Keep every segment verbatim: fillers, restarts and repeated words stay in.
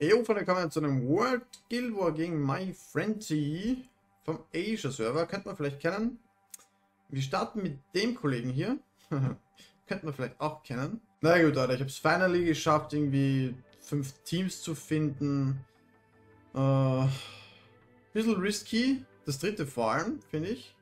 Hey, Freunde, kommen wir zu einem World Guild War gegen MyFrenzy vom Asia Server. Könnte man vielleicht kennen. Wir starten mit dem Kollegen hier. Könnte man vielleicht auch kennen. Na gut, Leute, ich habe es finally geschafft, irgendwie fünf Teams zu finden. Äh, bisschen risky. Das dritte vor allem, finde ich.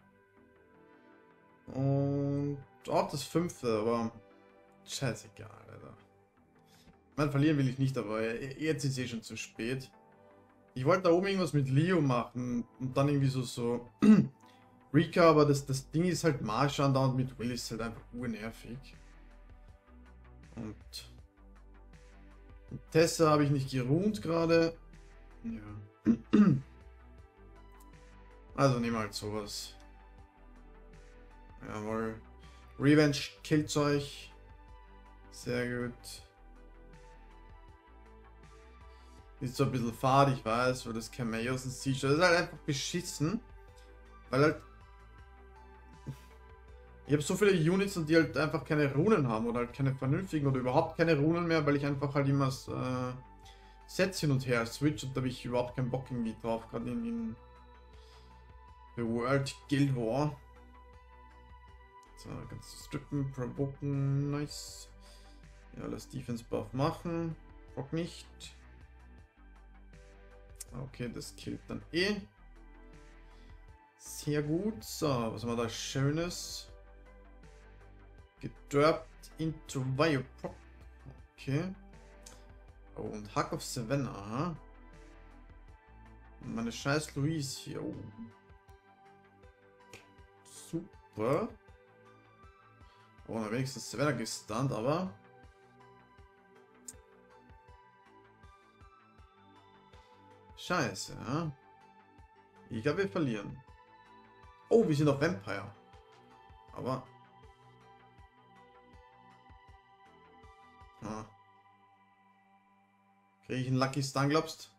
Und auch das fünfte, aber scheißegal, Alter. Man, verlieren will ich nicht, aber jetzt ist eh schon zu spät. Ich wollte da oben irgendwas mit Leo machen und dann irgendwie so, so Rika, aber das, das Ding ist halt Marsha andauernd mit Will ist halt einfach urnervig. Und, und Tessa habe ich nicht geruht gerade. Ja. Also nehmen wir halt sowas. Jawohl. Revenge killt euch. Sehr gut. Ist so ein bisschen fad, ich weiß, weil das Cameos und Siege, das ist halt einfach beschissen. Weil halt. Ich habe so viele Units und die halt einfach keine Runen haben oder halt keine vernünftigen oder überhaupt keine Runen mehr, weil ich einfach halt immer äh, Sets hin und her switch und da habe ich überhaupt keinen Bock irgendwie drauf, gerade in, in The World Guild War. So, ganz strippen, provoken, nice. Ja, das Defense Buff machen. Bock nicht. Okay, das killt dann eh. Sehr gut. So, was haben wir da Schönes? Gedörpt into Viopop. Okay. Oh, und Hack of Savannah. Aha. Und meine scheiß Louise hier. Oh. Super. Oh, na wenigstens Savannah gestunt, aber. Scheiße, ja. Ich glaube, wir verlieren. Oh, wir sind auf Vampire. Aber. Ah. Kriege ich einen Lucky Stun, glaubst?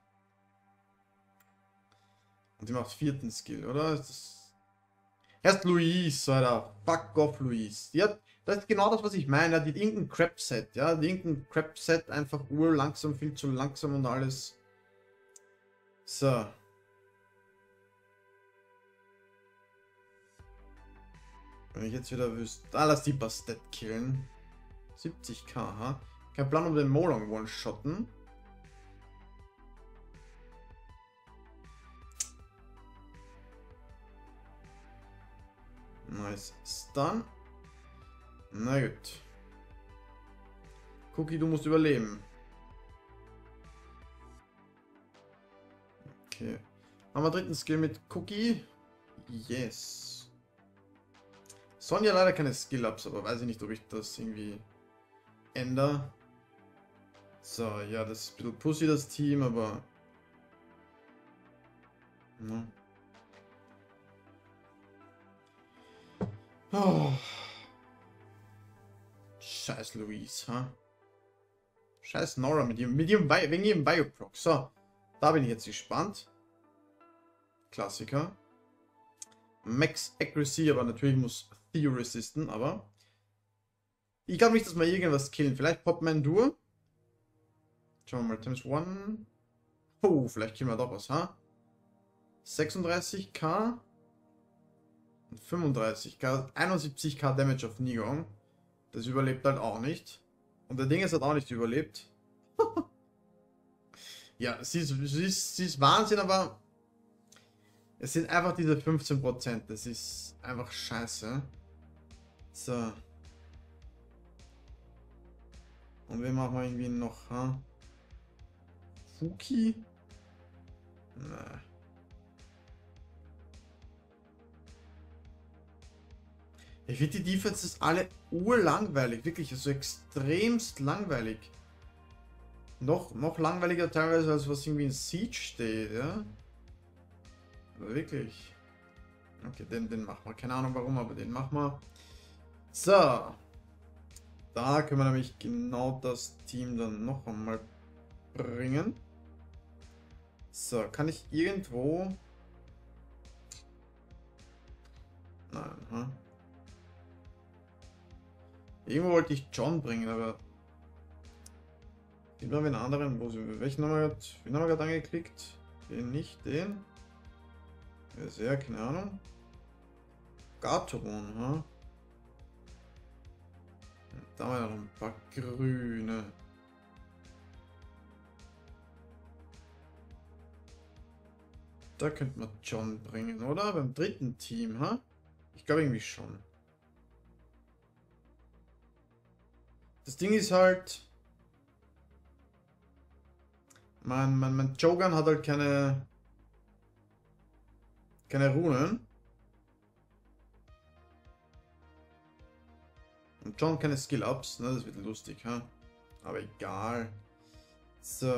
Und die macht vierten Skill, oder? Ist das... Erst Louise, Alter. Fuck off, Louise. Die hat, das ist genau das, was ich meine. Die hat irgendein Crap-Set, ja. Die irgendein Crap-Set, einfach urlangsam, viel zu langsam und alles. So. Wenn ich jetzt wieder wüsste. Ah, lass die Bastet killen. siebzig K, ha? Kein Plan, um den Molong one-shotten. Nice. Stun. Na gut. Cookie, du musst überleben. Okay. Haben wir dritten Skill mit Cookie? Yes. Sonja leider keine Skill-Ups, aber weiß ich nicht, ob ich das irgendwie ändere. So, ja, das ist ein bisschen pussy, das Team, aber... Ja. Oh. Scheiß Louise, ha? Scheiß Nora mit ihrem, mit ihrem Bio, wegen ihrem Bioproc. So, da bin ich jetzt gespannt. Klassiker. Max Accuracy, aber natürlich muss Theo resisten, aber ich glaube nicht, dass wir irgendwas killen. Vielleicht poppt mein Dur. Schauen wir mal, Times one. Oh, vielleicht killen wir doch was, ha? sechsunddreißig K und fünfunddreißig K, einundsiebzig K Damage auf Nigong. Das überlebt halt auch nicht. Und der Ding ist halt auch nicht überlebt. Ja, sie ist, sie, ist, sie ist Wahnsinn, aber es sind einfach diese fünfzehn Prozent. Das ist einfach scheiße. So. Und wir machen irgendwie noch, ha? Fuki? Na. Ich finde die Defenses alle urlangweilig, wirklich, also extremst langweilig. Noch, noch langweiliger teilweise, als was irgendwie in Siege steht, ja? Aber wirklich. Okay, den, den machen wir. Keine Ahnung warum, aber den machen wir. So. Da können wir nämlich genau das Team dann noch einmal bringen. So, kann ich irgendwo... Nein, hm? Irgendwo wollte ich John bringen, aber Gibt noch einen anderen, wo sie, welchen haben wir gerade, wen haben wir gerade angeklickt? Den nicht, den. Ja, sehr, keine Ahnung. Garteron, ha? Da haben wir noch ein paar grüne. Da könnte man John bringen, oder? Beim dritten Team, ha? Ich glaube irgendwie schon. Das Ding ist halt... Mein, mein, mein Jogan hat halt keine... Keine Runen. Und John keine Skill-Ups, ne? Das wird lustig, ha? Aber egal. So.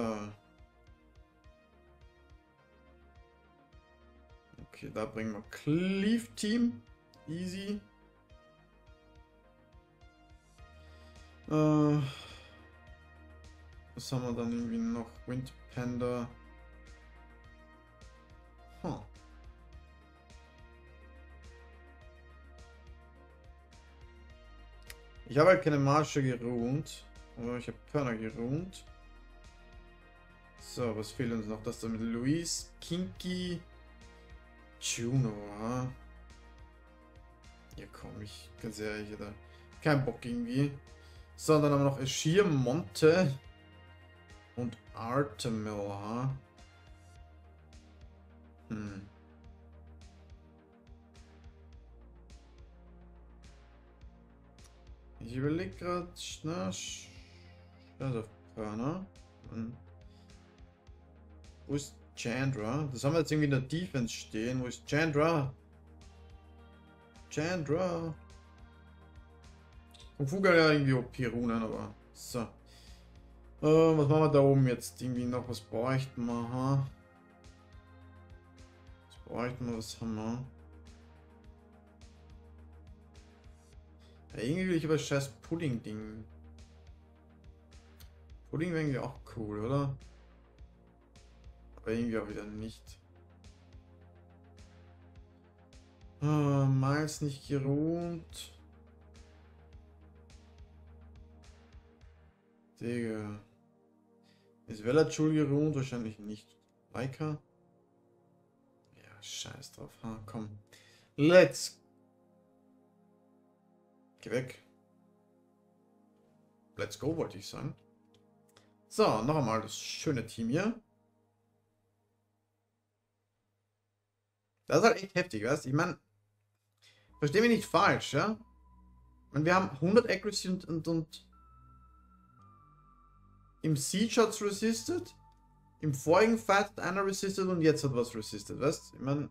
Okay, da bringen wir Cleave Team. Easy. Äh, was haben wir dann irgendwie noch? Wind Panda. Huh. Ich habe halt keine Marsche gerunt. Aber ich habe Perner gerunt. So, was fehlt uns noch? Das da mit Luis, Kinky, Juno, ha? Ja komm, ich ganz ehrlich, da kein Bock irgendwie. So, dann haben wir noch Ashir, Monte und Artemil, ha? Hm. Ich überlege gerade, na, Scheiß auf Perner. Hm. Wo ist Chandra? Das haben wir jetzt irgendwie in der Defense stehen. Wo ist Chandra? Chandra. Und Fuga ja irgendwie O P-Runen, aber so. Äh, was machen wir da oben jetzt? Irgendwie noch, was bräuchten wir? Ha? Was bräuchten wir? Was haben wir? Ja, irgendwie will ich aber scheiß Pudding-Ding. Pudding wäre irgendwie auch cool, oder? Aber irgendwie auch wieder nicht. Äh, Miles nicht geruht. Digga. Ist Velachul geruht? Wahrscheinlich nicht. Leica? Ja, scheiß drauf. Ha, komm. Let's. Geh weg. Let's go, wollte ich sagen. So, noch einmal das schöne Team hier. Das ist halt echt heftig, weißt du? Ich meine, versteh mich nicht falsch, ja? Ich meine, wir haben hundert Accuracy und, und, und im Siege hat's resisted, im vorigen Fight hat einer resisted und jetzt hat was resisted, weißt du? Ich meine,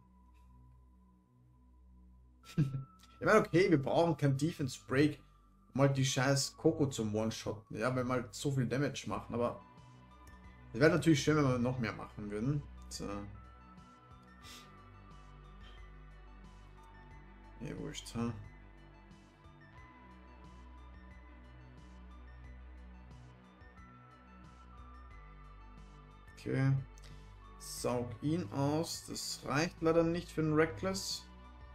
ich meine, okay, wir brauchen kein Defense Break, um halt die scheiß Coco zum One-Shotten, ja, wenn wir halt so viel Damage machen, aber es wäre natürlich schön, wenn wir noch mehr machen würden. So. Ja, wurscht, ha? Okay. Saug ihn aus. Das reicht leider nicht für den Reckless.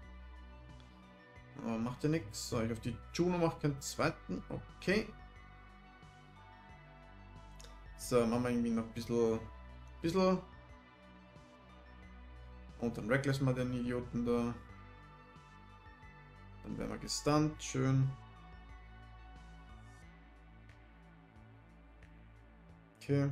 Aber macht ja nichts. So, ich auf die Juno mache keinen zweiten. Okay. So, machen wir irgendwie noch ein bisschen. bisschen. Und dann Reckless mal den Idioten da. Dann werden wir gestunt. Schön. Okay.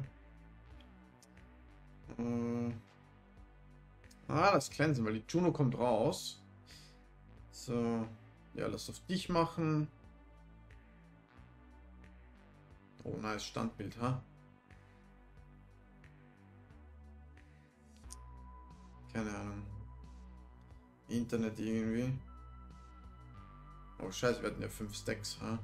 Äh. Ah, das Cleansen, weil die Juno kommt raus. So. Ja, lass auf dich machen. Oh, nice Standbild, ha? Keine Ahnung. Internet irgendwie. Oh, scheiße, wir hatten ja fünf Stacks, ha?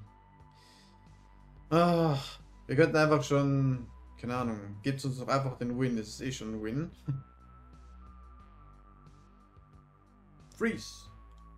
Ach, wir könnten einfach schon, keine Ahnung, gebt uns doch einfach den Win, das ist eh schon ein Win. Freeze.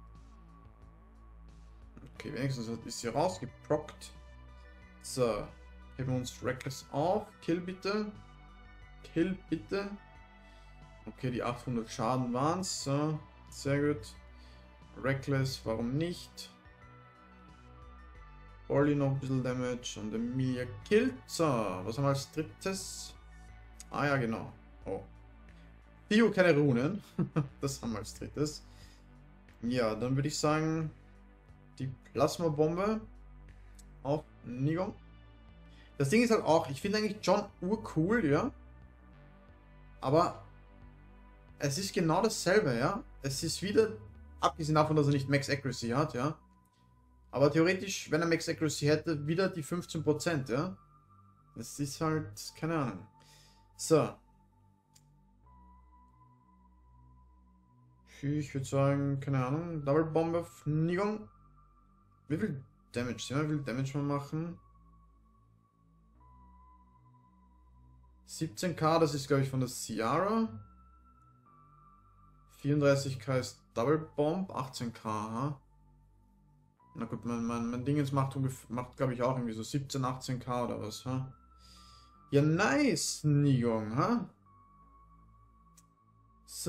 Okay, wenigstens ist sie rausgeprockt. So, heben wir uns Reckless auf. Kill bitte. Kill bitte. Okay, die achthundert Schaden waren es. So, sehr gut. Reckless, warum nicht? Olli noch ein bisschen Damage und Emilia killt. So, was haben wir als drittes? Ah ja, genau. Oh. Theo keine Runen. Das haben wir als drittes. Ja, dann würde ich sagen, die Plasmabombe auf Nigon. Das Ding ist halt auch, ich finde eigentlich John urcool, ja. Aber es ist genau dasselbe, ja. Es ist wieder, abgesehen davon, dass er nicht Max Accuracy hat, ja. Aber theoretisch, wenn er Max Accuracy hätte, wieder die fünfzehn Prozent, ja. Das ist halt, keine Ahnung. So. Ich würde sagen, keine Ahnung, Double Bomb auf Nigon. Wie viel Damage? Sehen wir, wie viel Damage wir machen? siebzehn K, das ist glaube ich von der Ciara. vierunddreißig K ist Double Bomb, achtzehn K, ha? Na gut, mein, mein, mein Dingens macht, macht glaube ich auch irgendwie so siebzehn, achtzehn K oder was, ha? Ja, nice, Nigon, ha? So.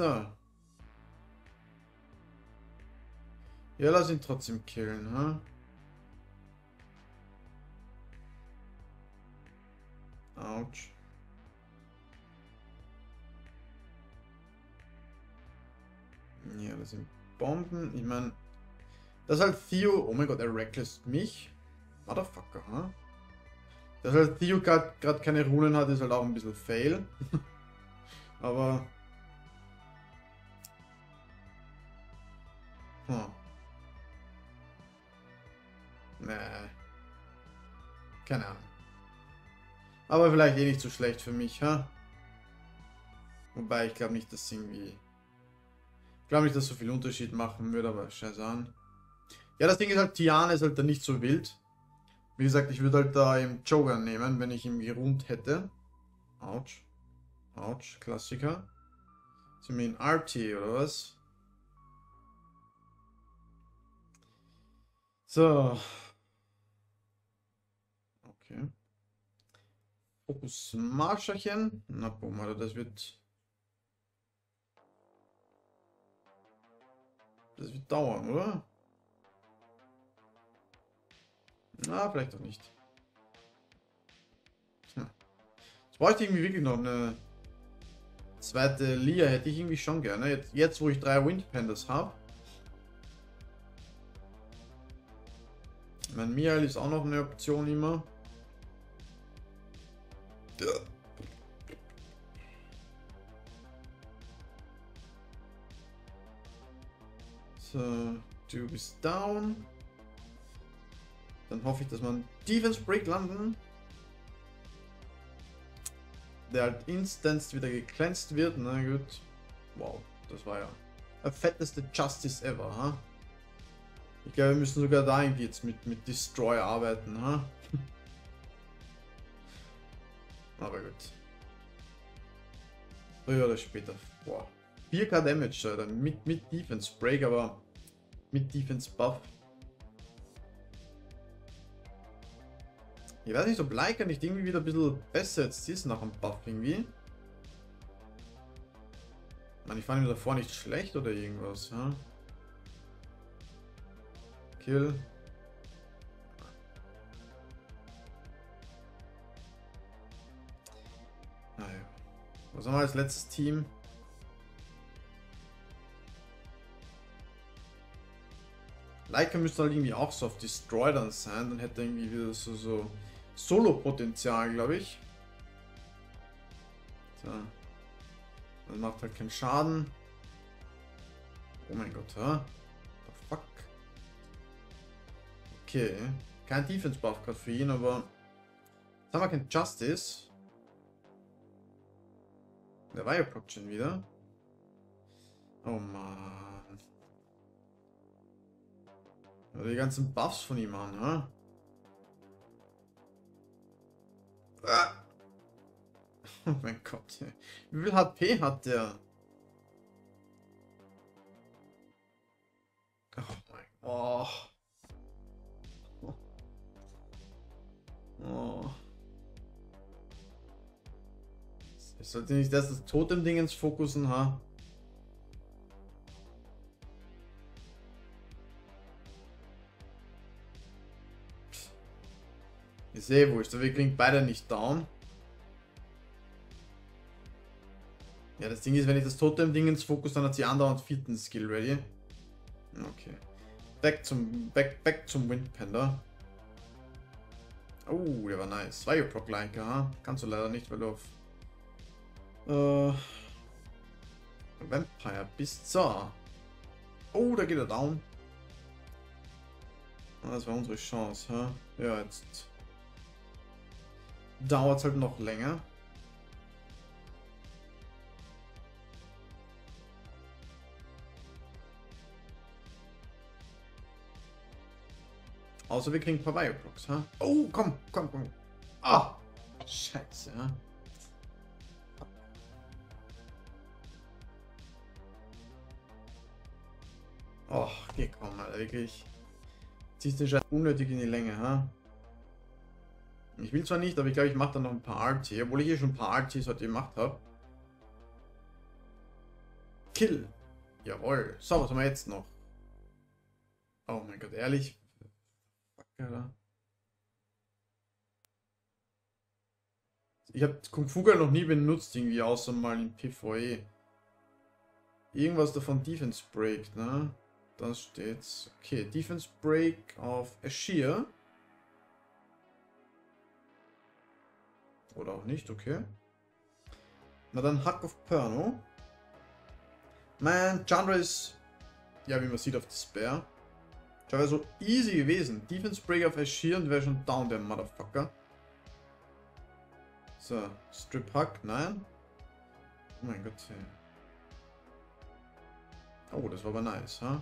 Ja, lass ihn trotzdem killen, ha? Autsch. Ja, das sind Bomben. Ich meine, das ist halt Theo. Oh mein Gott, er reckless mich. Motherfucker, ha? Dass halt Theo gerade keine Runen hat, ist halt auch ein bisschen fail. Aber. Hm. Nee. Keine Ahnung. Aber vielleicht eh nicht so schlecht für mich, ha? Wobei ich glaube nicht, dass irgendwie. Ich glaube nicht, dass so viel Unterschied machen würde, aber scheiße an. Ja, das Ding ist halt, Tiana ist halt da nicht so wild. Wie gesagt, ich würde halt da im Joker nehmen, wenn ich ihn gerundet hätte. Autsch. Autsch, Klassiker. Sind wir in R T oder was? So. Okay. Fokus Marscherchen. Na, boom, Alter, das wird. Das wird dauern, oder? Na, vielleicht auch nicht. Hm. Jetzt bräuchte ich irgendwie wirklich noch eine zweite Lia, hätte ich irgendwie schon gerne. Jetzt, jetzt wo ich drei Windpandas habe. Mein Miael ist auch noch eine Option immer. Ja. So, du bist down. Dann hoffe ich, dass man Defense Break landen. Der halt instant wieder gecleansed wird. Na gut. Wow, das war ja der fetteste Justice ever, ha? Ich glaube, wir müssen sogar da irgendwie jetzt mit, mit Destroy arbeiten, ha? Aber gut. Früher oder später. Boah. vier K Damage, Alter. Mit, mit Defense Break, aber mit Defense Buff. Ich weiß nicht, ob Leica nicht irgendwie wieder ein bisschen besser jetzt ist nach dem Buff irgendwie. Ich meine, ich fand ihn davor nicht schlecht oder irgendwas, ja. Kill. Naja. Was haben wir als letztes Team? Leica müsste halt irgendwie auch so auf Destroy dann sein, dann hätte er irgendwie wieder so, so Solo-Potenzial, glaube ich. So. Das macht halt keinen Schaden. Oh mein Gott, hä? The fuck? Okay. Kein Defense-Buff gerade für ihn, aber jetzt haben wir kein Justice. Der war ja plötzlich schon wieder. Oh Mann. Die ganzen Buffs von ihm an, ha? Ah. Oh mein Gott. Wie viel H P hat der? Oh mein Gott. Oh. Oh. Ich sollte nicht erst das Totem-Dingens fokussen, ha? Ist eh wurscht, aber wir kriegen beide nicht down. Ja, das Ding ist, wenn ich das Totem-Ding ins Fokus, dann hat sie andauernd vierten Skill ready. Okay. Back zum, back, back zum Windpanda. Oh, der war nice. War ja Proc-Like, ha? Kannst du leider nicht, weil du auf äh, Vampire bist. So. Oh, da geht er down. Das war unsere Chance, ha? Ja, jetzt dauert es halt noch länger. Außer wir kriegen ein paar Bioblocks, ha? Oh, komm, komm, komm. Ah! Scheiße, ja. Oh, geh komm, Alter, wirklich. Ziehst den Scheiß unnötig in die Länge, ha? Ich will zwar nicht, aber ich glaube, ich mache dann noch ein paar R T, obwohl ich hier schon ein paar R Ts heute gemacht habe. Kill. Jawohl. So, was haben wir jetzt noch? Oh mein Gott, ehrlich? Alter. Ich habe Kung Fu noch nie benutzt, irgendwie, außer mal in PvE. Irgendwas davon Defense Break, ne? Das steht's. Okay, Defense Break auf Ashir. Oder auch nicht, okay. Na dann Hack of Perno. Man, Chandra ist, ja, wie man sieht, auf Despair. Das wäre so easy gewesen. Defense Break auf Ashir und wäre schon down, der Motherfucker. So, Strip Hack, nein. Oh mein Gott. Hey. Oh, das war aber nice, ha?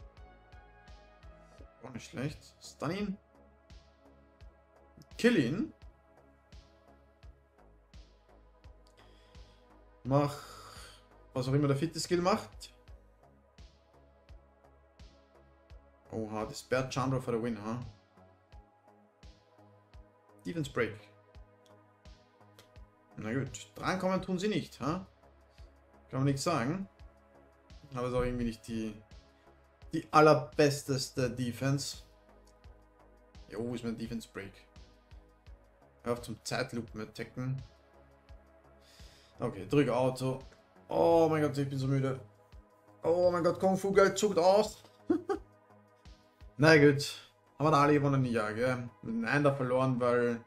Auch nicht schlecht. Stun ihn. Kill ihn. Mach, was auch immer der fitte Skill macht. Oha, das Bad Chandra for the win, ha? Defense Break. Na gut, drankommen tun sie nicht, ha? Kann man nichts sagen. Aber es ist auch irgendwie nicht die, die allerbesteste Defense. Jo, wo ist mein Defense Break? Hör auf zum Zeitlupen attacken. Okay, drück Auto. Oh mein Gott, ich bin so müde. Oh mein Gott, Kung Fu Geld zuckt aus. Na gut, haben wir da alle gewonnen? Ja, gell? Mit einem Einer verloren, weil,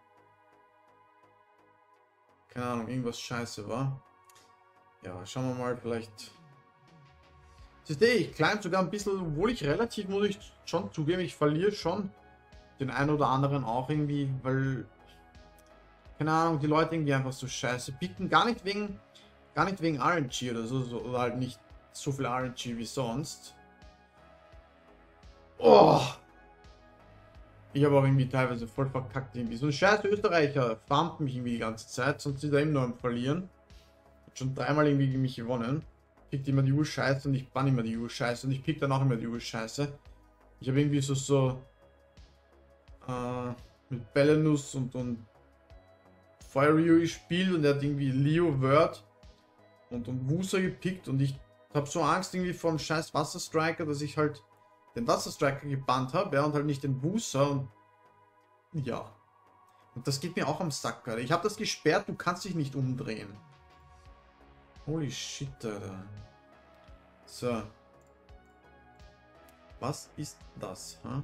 keine Ahnung, irgendwas scheiße war. Ja, schauen wir mal, vielleicht. Siehst du, ich climb sogar ein bisschen, obwohl ich relativ, muss ich schon zugeben, ich verliere schon den einen oder anderen auch irgendwie, weil, keine Ahnung, die Leute irgendwie einfach so scheiße picken. Gar nicht wegen, gar nicht wegen R N G oder so, so, oder halt nicht so viel R N G wie sonst. Oh! Ich habe auch irgendwie teilweise voll verkackt irgendwie. So ein scheiß Österreicher farmt mich irgendwie die ganze Zeit, sonst ist er immer nur am Verlieren. Hat schon dreimal irgendwie gegen mich gewonnen. Pickt immer die Ur-Scheiße und ich bann immer die Ur-Scheiße und ich pick dann auch immer die Ur-Scheiße. Ich habe irgendwie so so äh, mit Belenus und, und Fire Ryu gespielt und er hat irgendwie Leo Word und, und Wusa gepickt und ich habe so Angst irgendwie vor dem scheiß Wasserstriker, dass ich halt den Wasserstriker gebannt habe, ja, und halt nicht den Wusa und ja. Und das geht mir auch am Sack, Alter. Ich habe das gesperrt, du kannst dich nicht umdrehen. Holy shit, Alter. So. Was ist das, ha?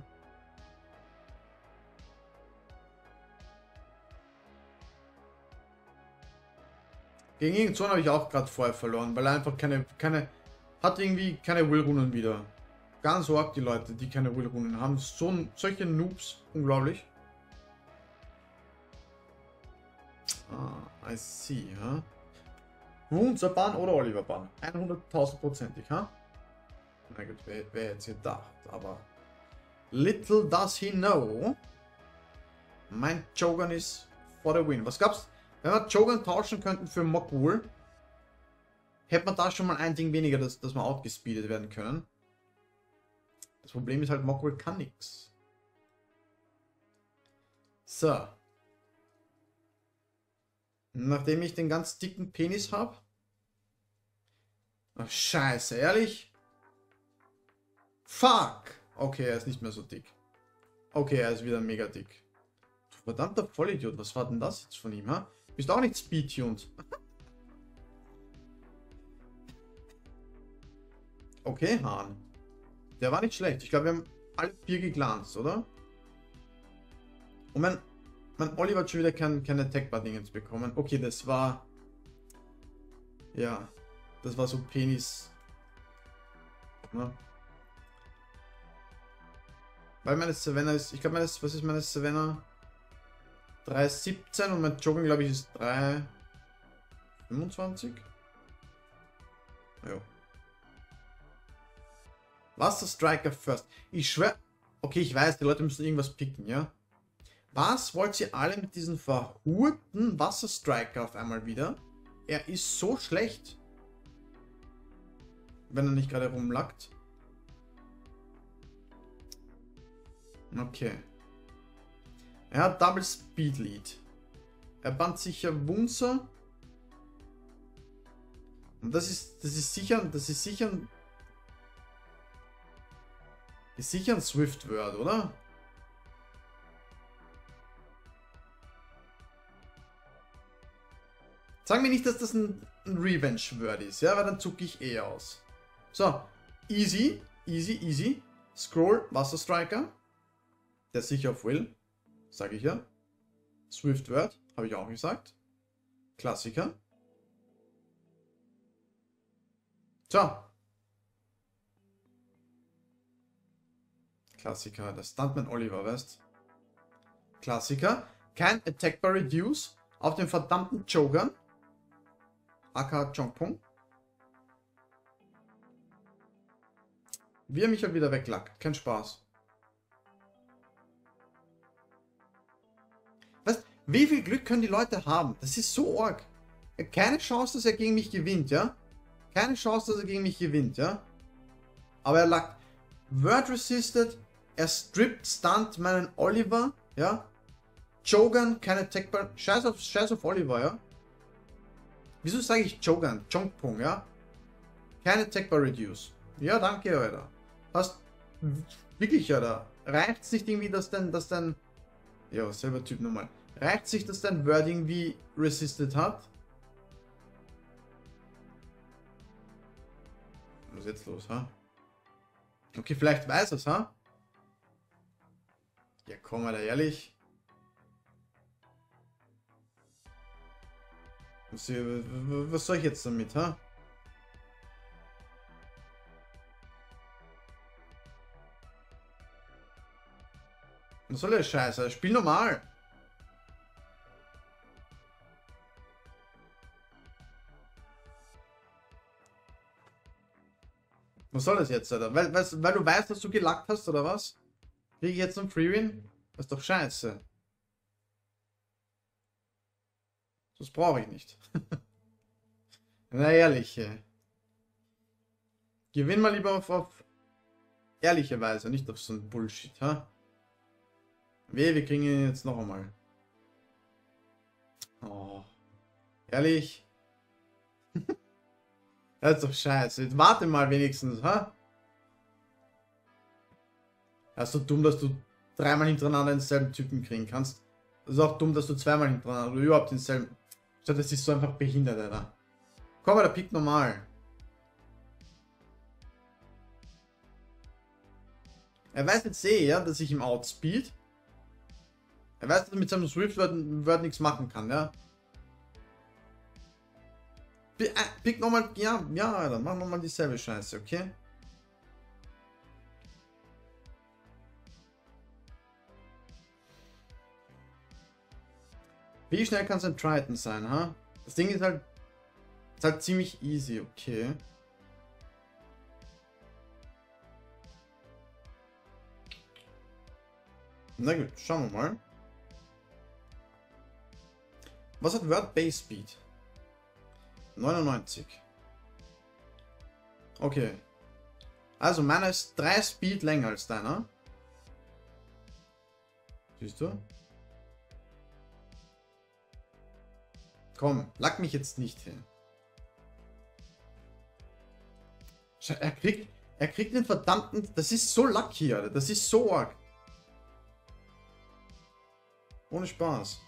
Gegen irgendeinen habe ich auch gerade vorher verloren, weil er einfach keine, keine, hat irgendwie keine Will-Runen wieder. Ganz arg die Leute, die keine Will-Runen haben. So, solche Noobs, unglaublich. Ah, I see, ha? Unser Bahn oder Oliver Bahn? hunderttausend-prozentig, ha? Na gut, wer, wer hätte es gedacht, aber little does he know, mein Jogan ist for the win. Was gab's? Wenn wir Jogan tauschen könnten für Mok'Gul, hätte man da schon mal ein Ding weniger, dass, dass wir outgespeedet werden können. Das Problem ist halt, Mok'Gul kann nichts. So. Nachdem ich den ganz dicken Penis habe. Ach, scheiße, ehrlich? Fuck! Okay, er ist nicht mehr so dick. Okay, er ist wieder mega dick. Verdammter Vollidiot, was war denn das jetzt von ihm, ha? Bist auch nicht speedtuned. Okay, Hahn. Der war nicht schlecht. Ich glaube, wir haben alle vier geglanzt, oder? Und mein, mein Oliver hat schon wieder kein, keine Attack-Bar-Dingens bekommen. Okay, das war... Ja, das war so Penis... Ne? Weil meine Savannah ist... Ich glaube, meine... Was ist meine Savannah? drei siebzehn und mein Jogging, glaube ich, ist drei fünfundzwanzig. Jo. Wasser Striker first. Ich schwör... Okay, ich weiß, die Leute müssen irgendwas picken, ja? Was wollt ihr alle mit diesem verhurten Wasser Striker auf einmal wieder? Er ist so schlecht. Wenn er nicht gerade rumlackt. Okay. Er hat Double Speed Lead. Er bannt sicher Wunzer. Und das ist, das ist sicher, das ist sicher, ist sicher ein Swift Word, oder? Sag mir nicht, dass das ein, ein Revenge Word ist, ja, weil dann zucke ich eh aus. So, easy, easy, easy. Scroll, Wasser Striker. Der ist sicher auf Will. Sage ich ja. Swift Word, habe ich auch gesagt. Klassiker. So. Klassiker, der Stuntman Oliver, weißt? Klassiker. Kein Attack Bar Reduce auf den verdammten Joker. aka Chongpong. Wie er mich halt wieder weglackt. Kein Spaß. Was? Wie viel Glück können die Leute haben? Das ist so arg. Keine Chance, dass er gegen mich gewinnt, ja? Keine Chance, dass er gegen mich gewinnt, ja? Aber er lackt. Word resisted. Er strippt, stunt meinen Oliver, ja? Jogan, keine Attack Bar. Scheiß auf, Scheiß auf Oliver, ja? Wieso sage ich Jogan? Chongpong, ja? Keine Attack Bar Reduce. Ja, danke, Alter. Hast wirklich, Alter. Reicht es nicht irgendwie, dass dein, dass dein... Ja, selber Typ nochmal. Reicht es sich, dass dein Word irgendwie resisted hat? Was ist jetzt los, ha? Okay, vielleicht weiß er es, ha? Ja, komm mal da ehrlich. Was, was soll ich jetzt damit, ha? Was soll der Scheiße? Spiel normal. Was soll das jetzt, Alter? Weil, weil, weil du weißt, dass du gelackt hast, oder was? Kriege ich jetzt einen Free-Win? Das ist doch scheiße. Das brauche ich nicht. Na ehrlich. Gewinn mal lieber auf, auf ehrliche Weise, nicht auf so ein Bullshit, ha? Weh, wir kriegen ihn jetzt noch einmal. Oh. Ehrlich? Das ist doch scheiße. Jetzt warte mal wenigstens, ha? Das ist so dumm, dass du dreimal hintereinander denselben Typen kriegen kannst. Das ist auch dumm, dass du zweimal hintereinander oder überhaupt denselben... Das ist so einfach behindert, Alter. Komm mal, der pickt normal. Er weiß jetzt eh, ja, dass ich ihm outspeed. Er weiß, dass er mit seinem Swift-Word nichts machen kann, ja. Pick nochmal, ja, ja, Alter, mach nochmal dieselbe Scheiße, okay? Wie schnell kann es ein Triton sein, ha? Das Ding ist halt, ist halt ziemlich easy, okay. Na gut, schauen wir mal. Was hat Word Base Speed? neunundneunzig. Okay. Also meiner ist drei Speed länger als deiner. Siehst du? Komm, lack mich jetzt nicht hin. Er kriegt, er kriegt den verdammten... Das ist so lucky, Alter. Das ist so arg. Ohne Spaß.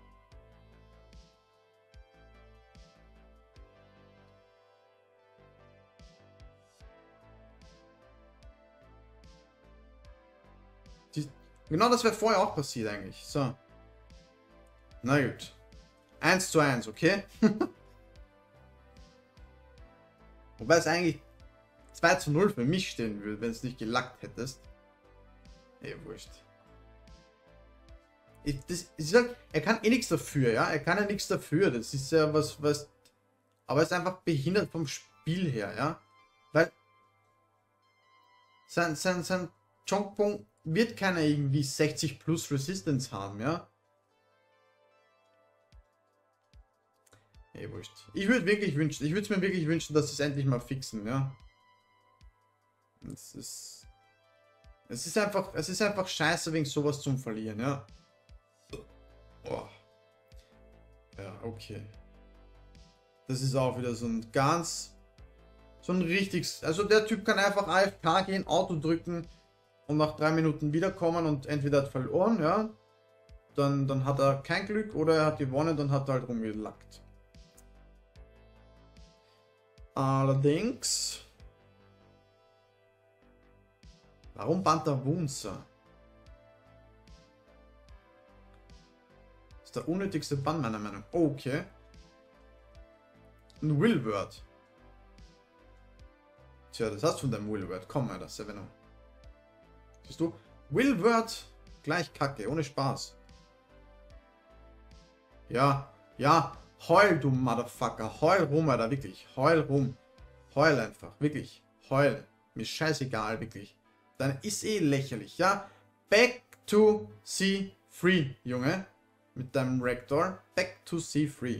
Die, genau das wäre vorher auch passiert eigentlich. So. Na gut. eins zu eins, okay? Wobei es eigentlich zwei zu null für mich stehen würde, wenn es nicht gelackt hättest. Ey, wurscht. Ich, das, ich sag, er kann eh nichts dafür, ja? Er kann ja nichts dafür. Das ist ja was, was. Aber es ist einfach behindert vom Spiel her, ja? Weil. Sein, sein, sein Chongpong wird keiner irgendwie sechzig plus Resistance haben, ja? Ey, wurscht. Ich würde wirklich wünschen, ich würde es mir wirklich wünschen, dass sie es endlich mal fixen, ja? Es ist. Es ist einfach, es ist einfach scheiße, wegen sowas zum Verlieren, ja? Oh. Ja, okay. Das ist auch wieder so ein ganz, so ein richtig, also der Typ kann einfach A F K gehen, Auto drücken und nach drei Minuten wiederkommen und entweder hat verloren, ja, dann, dann hat er kein Glück oder er hat gewonnen, dann hat er halt rumgelackt. Allerdings, warum bannt er Wunzer? Das ist der unnötigste Bann meiner Meinung nach. Oh, okay. Ein Willword. Tja, das hast du von deinem Willword. Komm mal, das Seveno. Siehst du? Willword gleich Kacke, ohne Spaß. Ja, ja. Heul, du Motherfucker. Heul rum, Alter, wirklich. Heul rum. Heul einfach, wirklich. Heul. Mir scheißegal, wirklich. Dann ist eh lächerlich, ja? Back to C drei, Junge. Mit deinem Rector. Back to C drei.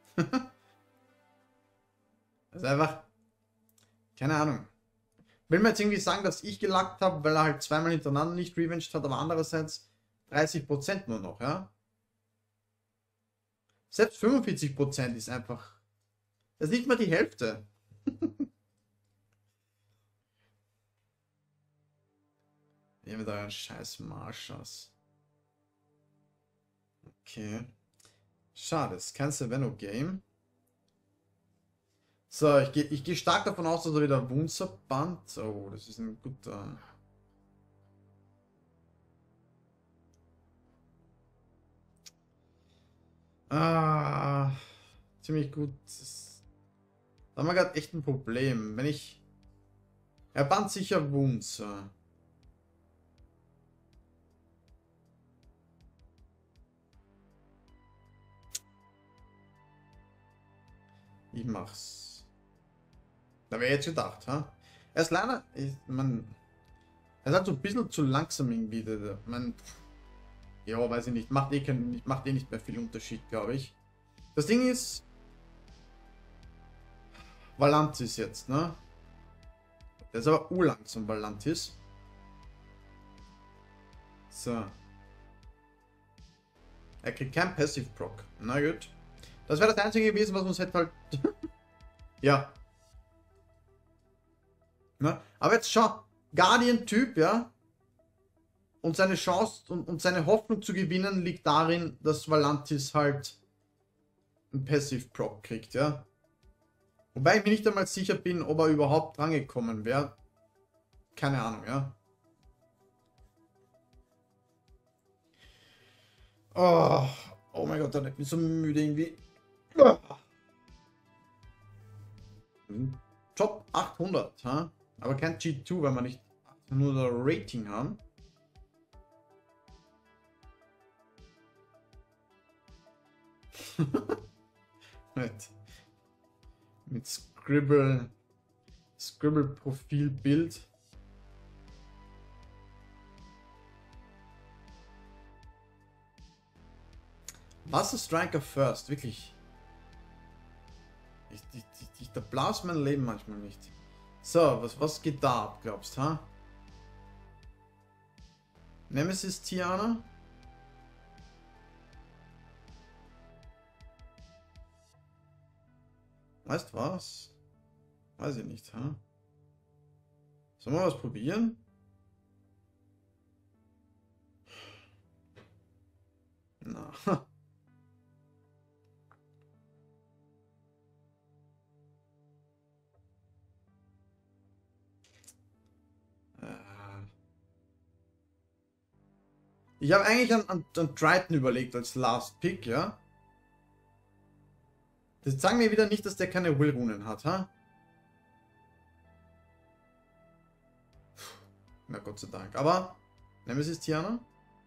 Das ist einfach. Keine Ahnung. Will mir jetzt irgendwie sagen, dass ich gelackt habe, weil er halt zweimal hintereinander nicht revenged hat, aber andererseits dreißig Prozent nur noch, ja? Selbst fünfundvierzig Prozent ist einfach. Das ist nicht mal die Hälfte. Ihr mit euren scheiß Marschers. Okay. Schade, es ist kein Seveno-Game. So, ich gehe ich geh stark davon aus, dass er wieder Wunzer bannt. Oh, das ist ein guter. Ah, ziemlich gut. Da haben wir gerade echt ein Problem. Wenn ich. Er bannt sicher Wunzer. Ich mach's. Da wäre jetzt gedacht, ha? Er ist leider. Ich, man, er ist halt so ein bisschen zu langsam irgendwie. Der, man, ja, weiß ich nicht. Macht eh, kein, macht eh nicht mehr viel Unterschied, glaube ich. Das Ding ist. Valantis jetzt, ne? Der ist aber urlangsam, Valantis. So. Er kriegt kein Passive Proc. Na gut. Das wäre das einzige gewesen, was uns hätte halt. Ja. Ne? Aber jetzt schau. Guardian-Typ, ja. Und seine Chance und, und seine Hoffnung zu gewinnen liegt darin, dass Valantis halt ein Passive Proc kriegt, ja. Wobei ich mir nicht einmal sicher bin, ob er überhaupt drangekommen wäre. Keine Ahnung, ja. Oh, oh mein Gott, ich bin so müde irgendwie. Top achthundert, ha? Aber kein G zwei, weil wir nicht achthundert Rating haben. mit, mit Scribble Scribble Profilbild. Was ist Striker First? Wirklich. Ich, ich, ich, ich, da blaust mein Leben manchmal nicht. So, was, was geht da ab, glaubst du, ha? Nemesis Tiana? Weißt was? Weiß ich nicht, ha? Sollen wir was probieren? Na. Ich habe eigentlich an, an, an Triton überlegt als Last Pick, ja? Das sagen mir wieder nicht, dass der keine Will-Runen hat, ha? Na Gott sei Dank. Aber, Nemesis Tiana?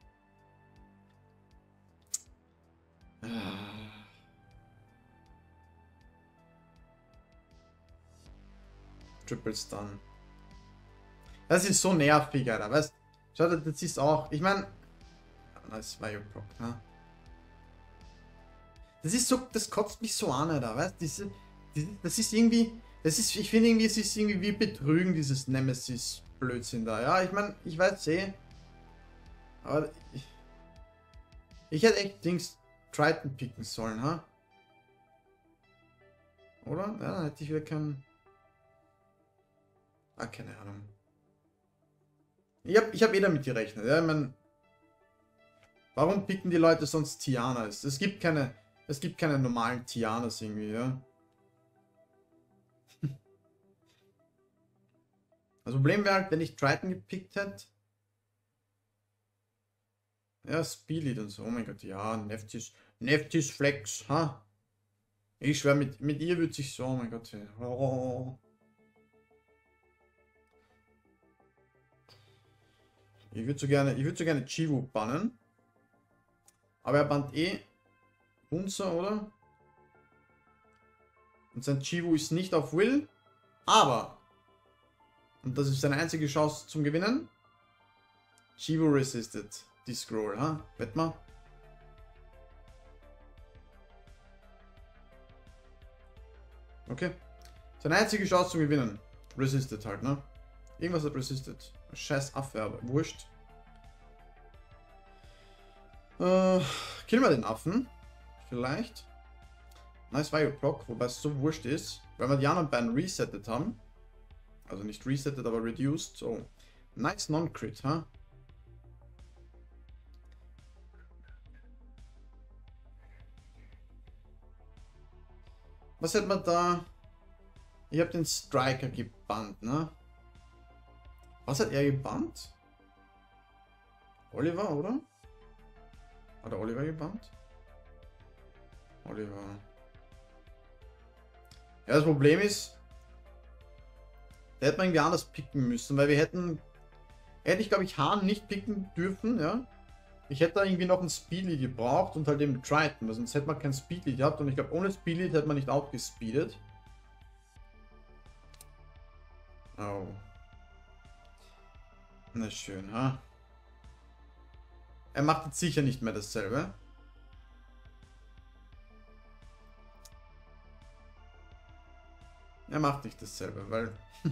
Triple Stun. Das ist so nervig, Alter, weißt du? Schau, das ist auch, ich meine... Das war ja Proc, ne? Das ist so, das kotzt mich so an, Alter, weißt du? Diese, diese, das ist irgendwie, das ist, ich finde irgendwie, es ist irgendwie wie Betrügen, dieses Nemesis-Blödsinn da, ja? Ich meine, ich weiß eh, aber ich, ich hätte echt Dings Triton picken sollen, ha? Oder? Ja, dann hätte ich wieder keinen... Ah, keine Ahnung. Ich habe ich hab eh damit gerechnet, ja? Ich meine, warum picken die Leute sonst Tianas? Es gibt keine, es gibt keine normalen Tianas irgendwie, ja? Das Problem wäre halt, wenn ich Triton gepickt hätte. Ja, Speedlead und so. Oh mein Gott, ja, Neftis, Neftis Flex, ha? Ich schwör, mit, mit ihr würde sich so, oh mein Gott. Oh. Ich würde so gerne, ich würde so gerne Chivu bannen. Aber er bannt eh Hunzer, oder? Und sein Chivu ist nicht auf Will. Aber, und das ist seine einzige Chance zum Gewinnen, Chivu resisted die Scroll, ha? Wett mal. Okay. Seine einzige Chance zum Gewinnen. Resisted halt, ne? Irgendwas hat resisted. Scheiß Affe, aber wurscht. Äh, killen wir den Affen. Vielleicht. Nice Fire Proc, wobei es so wurscht ist, weil wir die anderen beiden resettet haben. Also nicht resettet, aber reduced. So. Nice Non-Crit, ha? Huh? Was hätten wir da? Ich habe den Striker gebannt, ne? Was hat er gebannt? Oliver, oder? Hat er Oliver gebannt? Oliver. Ja, das Problem ist, da hätte man irgendwie anders picken müssen, weil wir hätten, hätte ich glaube ich Hahn nicht picken dürfen, ja. Ich hätte da irgendwie noch ein Speedly gebraucht und halt eben Triton, weil sonst hätte man kein Speedly gehabt und ich glaube ohne Speedly hätte man nicht outgespeedet. Oh. Na schön, ha? Er macht jetzt sicher nicht mehr dasselbe. Er macht nicht dasselbe, weil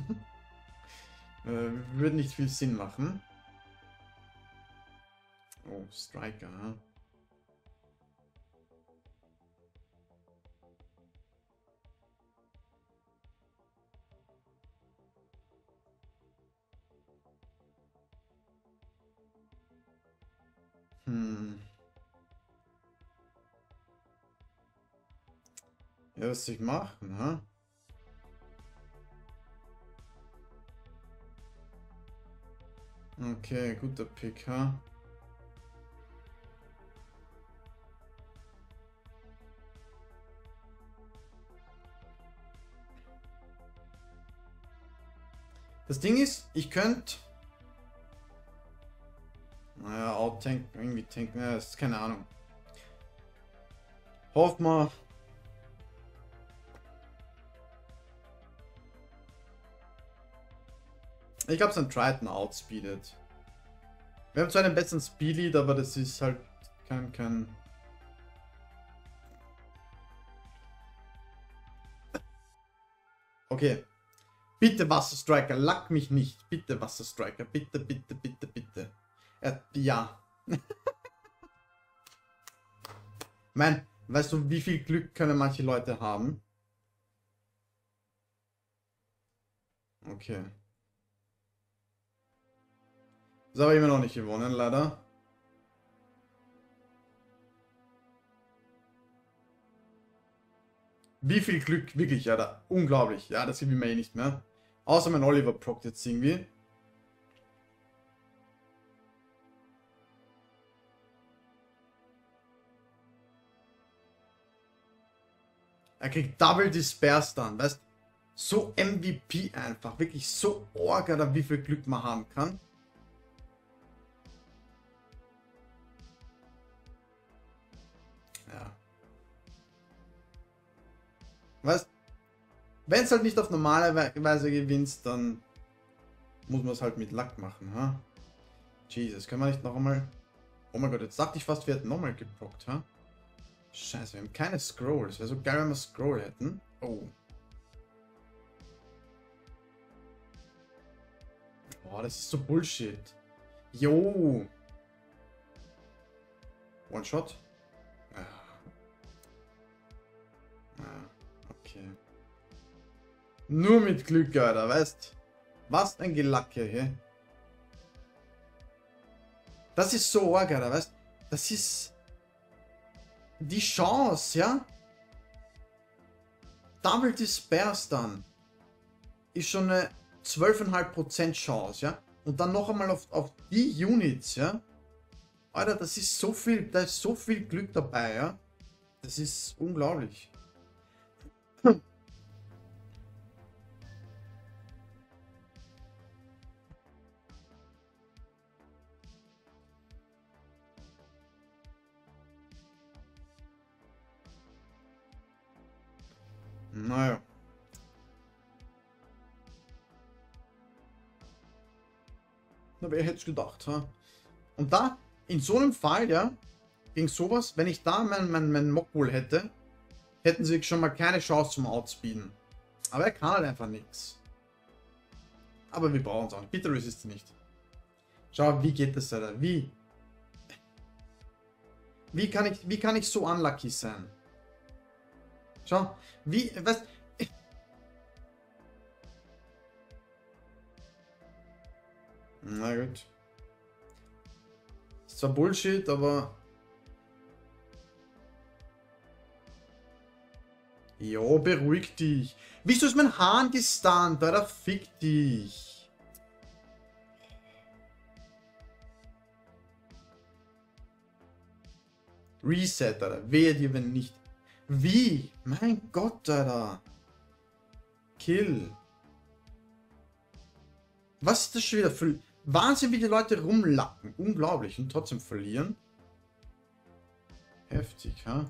äh, würde nicht viel Sinn machen. Oh, Striker, ha? Hm. Ja, was soll ich machen, ha? Okay, guter Pick, ha? Das Ding ist, ich könnte... Naja, Outtank, irgendwie tanken, ja, ist keine Ahnung. Hoff mal... Ich glaube, sein Triton outspeedet. Wir haben zwar einen besseren Speedlead, aber das ist halt kein... kein okay. Bitte Wasserstriker, lack mich nicht. Bitte Wasserstriker, bitte, bitte, bitte, bitte. Er, ja. Mein, weißt du, wie viel Glück können manche Leute haben? Okay. Das habe ich immer noch nicht gewonnen, leider. Wie viel Glück, wirklich, Alter. Unglaublich. Ja, das gibt mir eh nicht mehr. Außer mein Oliver prockt jetzt irgendwie. Er kriegt Double Disperse dann, weißt? So M V P einfach. Wirklich so arg, Alter, wie viel Glück man haben kann. Ja. Weißt, wenn es halt nicht auf normale Weise gewinnst, dann muss man es halt mit Lack machen, ha? Jesus, können wir nicht noch einmal... Oh mein Gott, jetzt dachte ich fast, wir hätten nochmal geprockt, ha? Scheiße, wir haben keine Scroll. Es wäre so geil, wenn wir Scroll hätten. Oh. Boah, das ist so Bullshit. Jo. One Shot? Ja. Ja, okay. Nur mit Glück, Alter, weißt? Was ein Gelacke, hä? Das ist so arg, Alter, weißt? Das ist... Die Chance, ja? Double Disperse dann ist schon eine zwölf Komma fünf Prozent Chance, ja? Und dann noch einmal auf, auf die Units, ja? Alter, das ist so viel, da ist so viel Glück dabei, ja? Das ist unglaublich. Hm. Naja. Na, wer hätte es gedacht, ha? Und da, in so einem Fall, ja, gegen sowas, wenn ich da mein, mein, mein Mockbull hätte, hätten sie schon mal keine Chance zum Outspeeden. Aber er kann halt einfach nichts. Aber wir brauchen es auch nicht. Bitte resist nicht. Schau, wie geht das, Alter? Wie? Wie kann ich, wie kann ich so unlucky sein? Schau, wie, was? Na gut. Ist zwar Bullshit, aber... Jo, beruhig dich. Wieso ist mein Hahn gestunt? Alter, fick dich. Reset, Alter. Wehe dir, wenn nicht. Wie? Mein Gott, Alter. Kill. Was ist das schon wieder für... Wahnsinn, wie die Leute rumlacken. Unglaublich. Und trotzdem verlieren. Heftig, ha?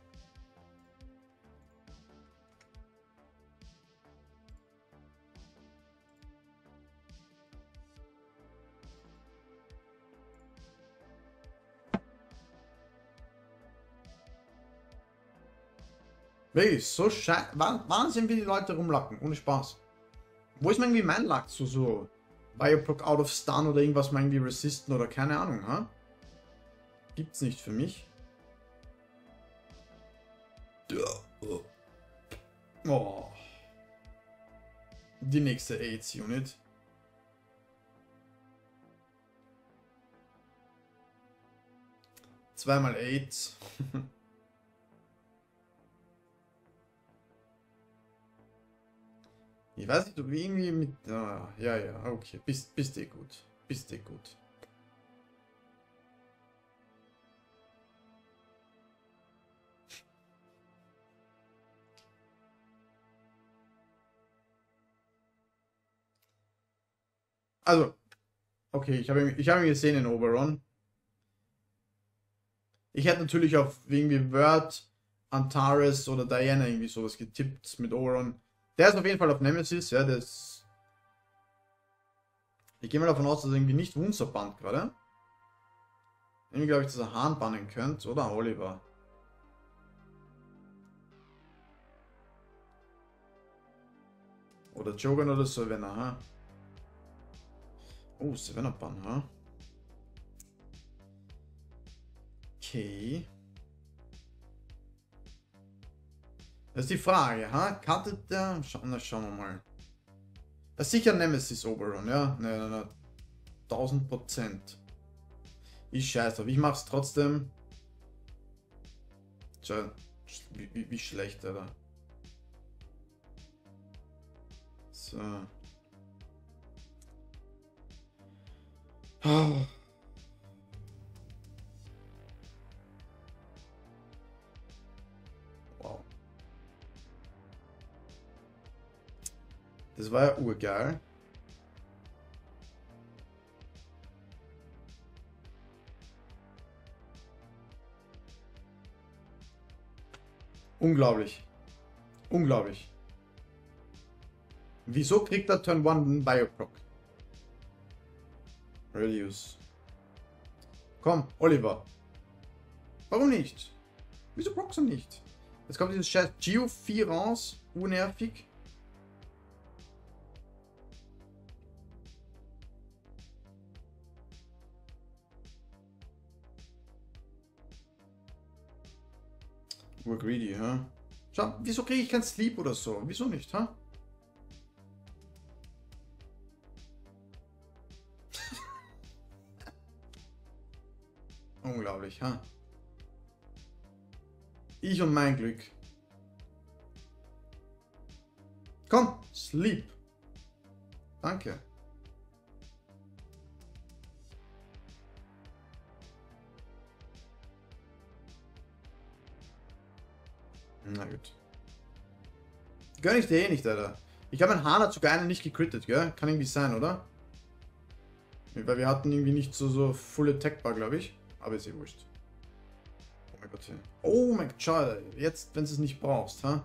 Wirklich, so scheiße. Wahnsinn, wie die Leute rumlacken. Ohne Spaß. Wo ist man irgendwie mein Lack so, so Bioproc out of stun oder irgendwas mal irgendwie resisten oder keine Ahnung, ha? Gibt's nicht für mich. Oh. Die nächste AIDS-Unit. Zweimal AIDS. Ich weiß nicht, ob irgendwie mit... Ah, ja, ja, okay. Bist, bist eh gut. Bist eh gut. Also, okay, ich habe ihn, ich habe ihn gesehen in Oberon. Ich hätte natürlich auf irgendwie Word, Antares oder Diana irgendwie sowas getippt mit Oberon. Der ist auf jeden Fall auf Nemesis, ja, das... Ich gehe mal davon aus, dass er irgendwie nicht Wunzer bannt gerade. Irgendwie glaube ich, dass er Hahn bannen könnte, oder Oliver. Oder Jogan oder Savannah, ha? Oh, Savannah Bann, ha? Okay. Das ist die Frage, ha? Kartet der? Scha na, schauen wir mal. Das ist sicher Nemesis Oberon, ja? Ne, ne, ne. tausend Prozent. Ich scheiße, aber ich mach's trotzdem. Tja, wie, wie, wie schlecht, Alter. So. Oh. Wow. Das war ja urgeil. Unglaublich. Unglaublich. Wieso kriegt er Turn one einen Bioproc? Reduce. Komm, Oliver. Warum nicht? Wieso procs er nicht? Jetzt kommt dieses scheiß Geo vier raus. Unnervig. Greedy, ha? Schau, wieso kriege ich kein Sleep oder so? Wieso nicht, ha? Unglaublich, ha? Ich und mein Glück. Komm, Sleep. Danke. Na gut. Gönn ich dir eh nicht, Alter. Ich habe meinen Hahn hat sogar einen nicht gecrittet, gell? Kann irgendwie sein, oder? Weil wir hatten irgendwie nicht so, so full attackbar, glaube ich. Aber ist eh wurscht. Oh mein Gott. Oh mein Gott, schau, jetzt, wenn du es nicht brauchst, ha?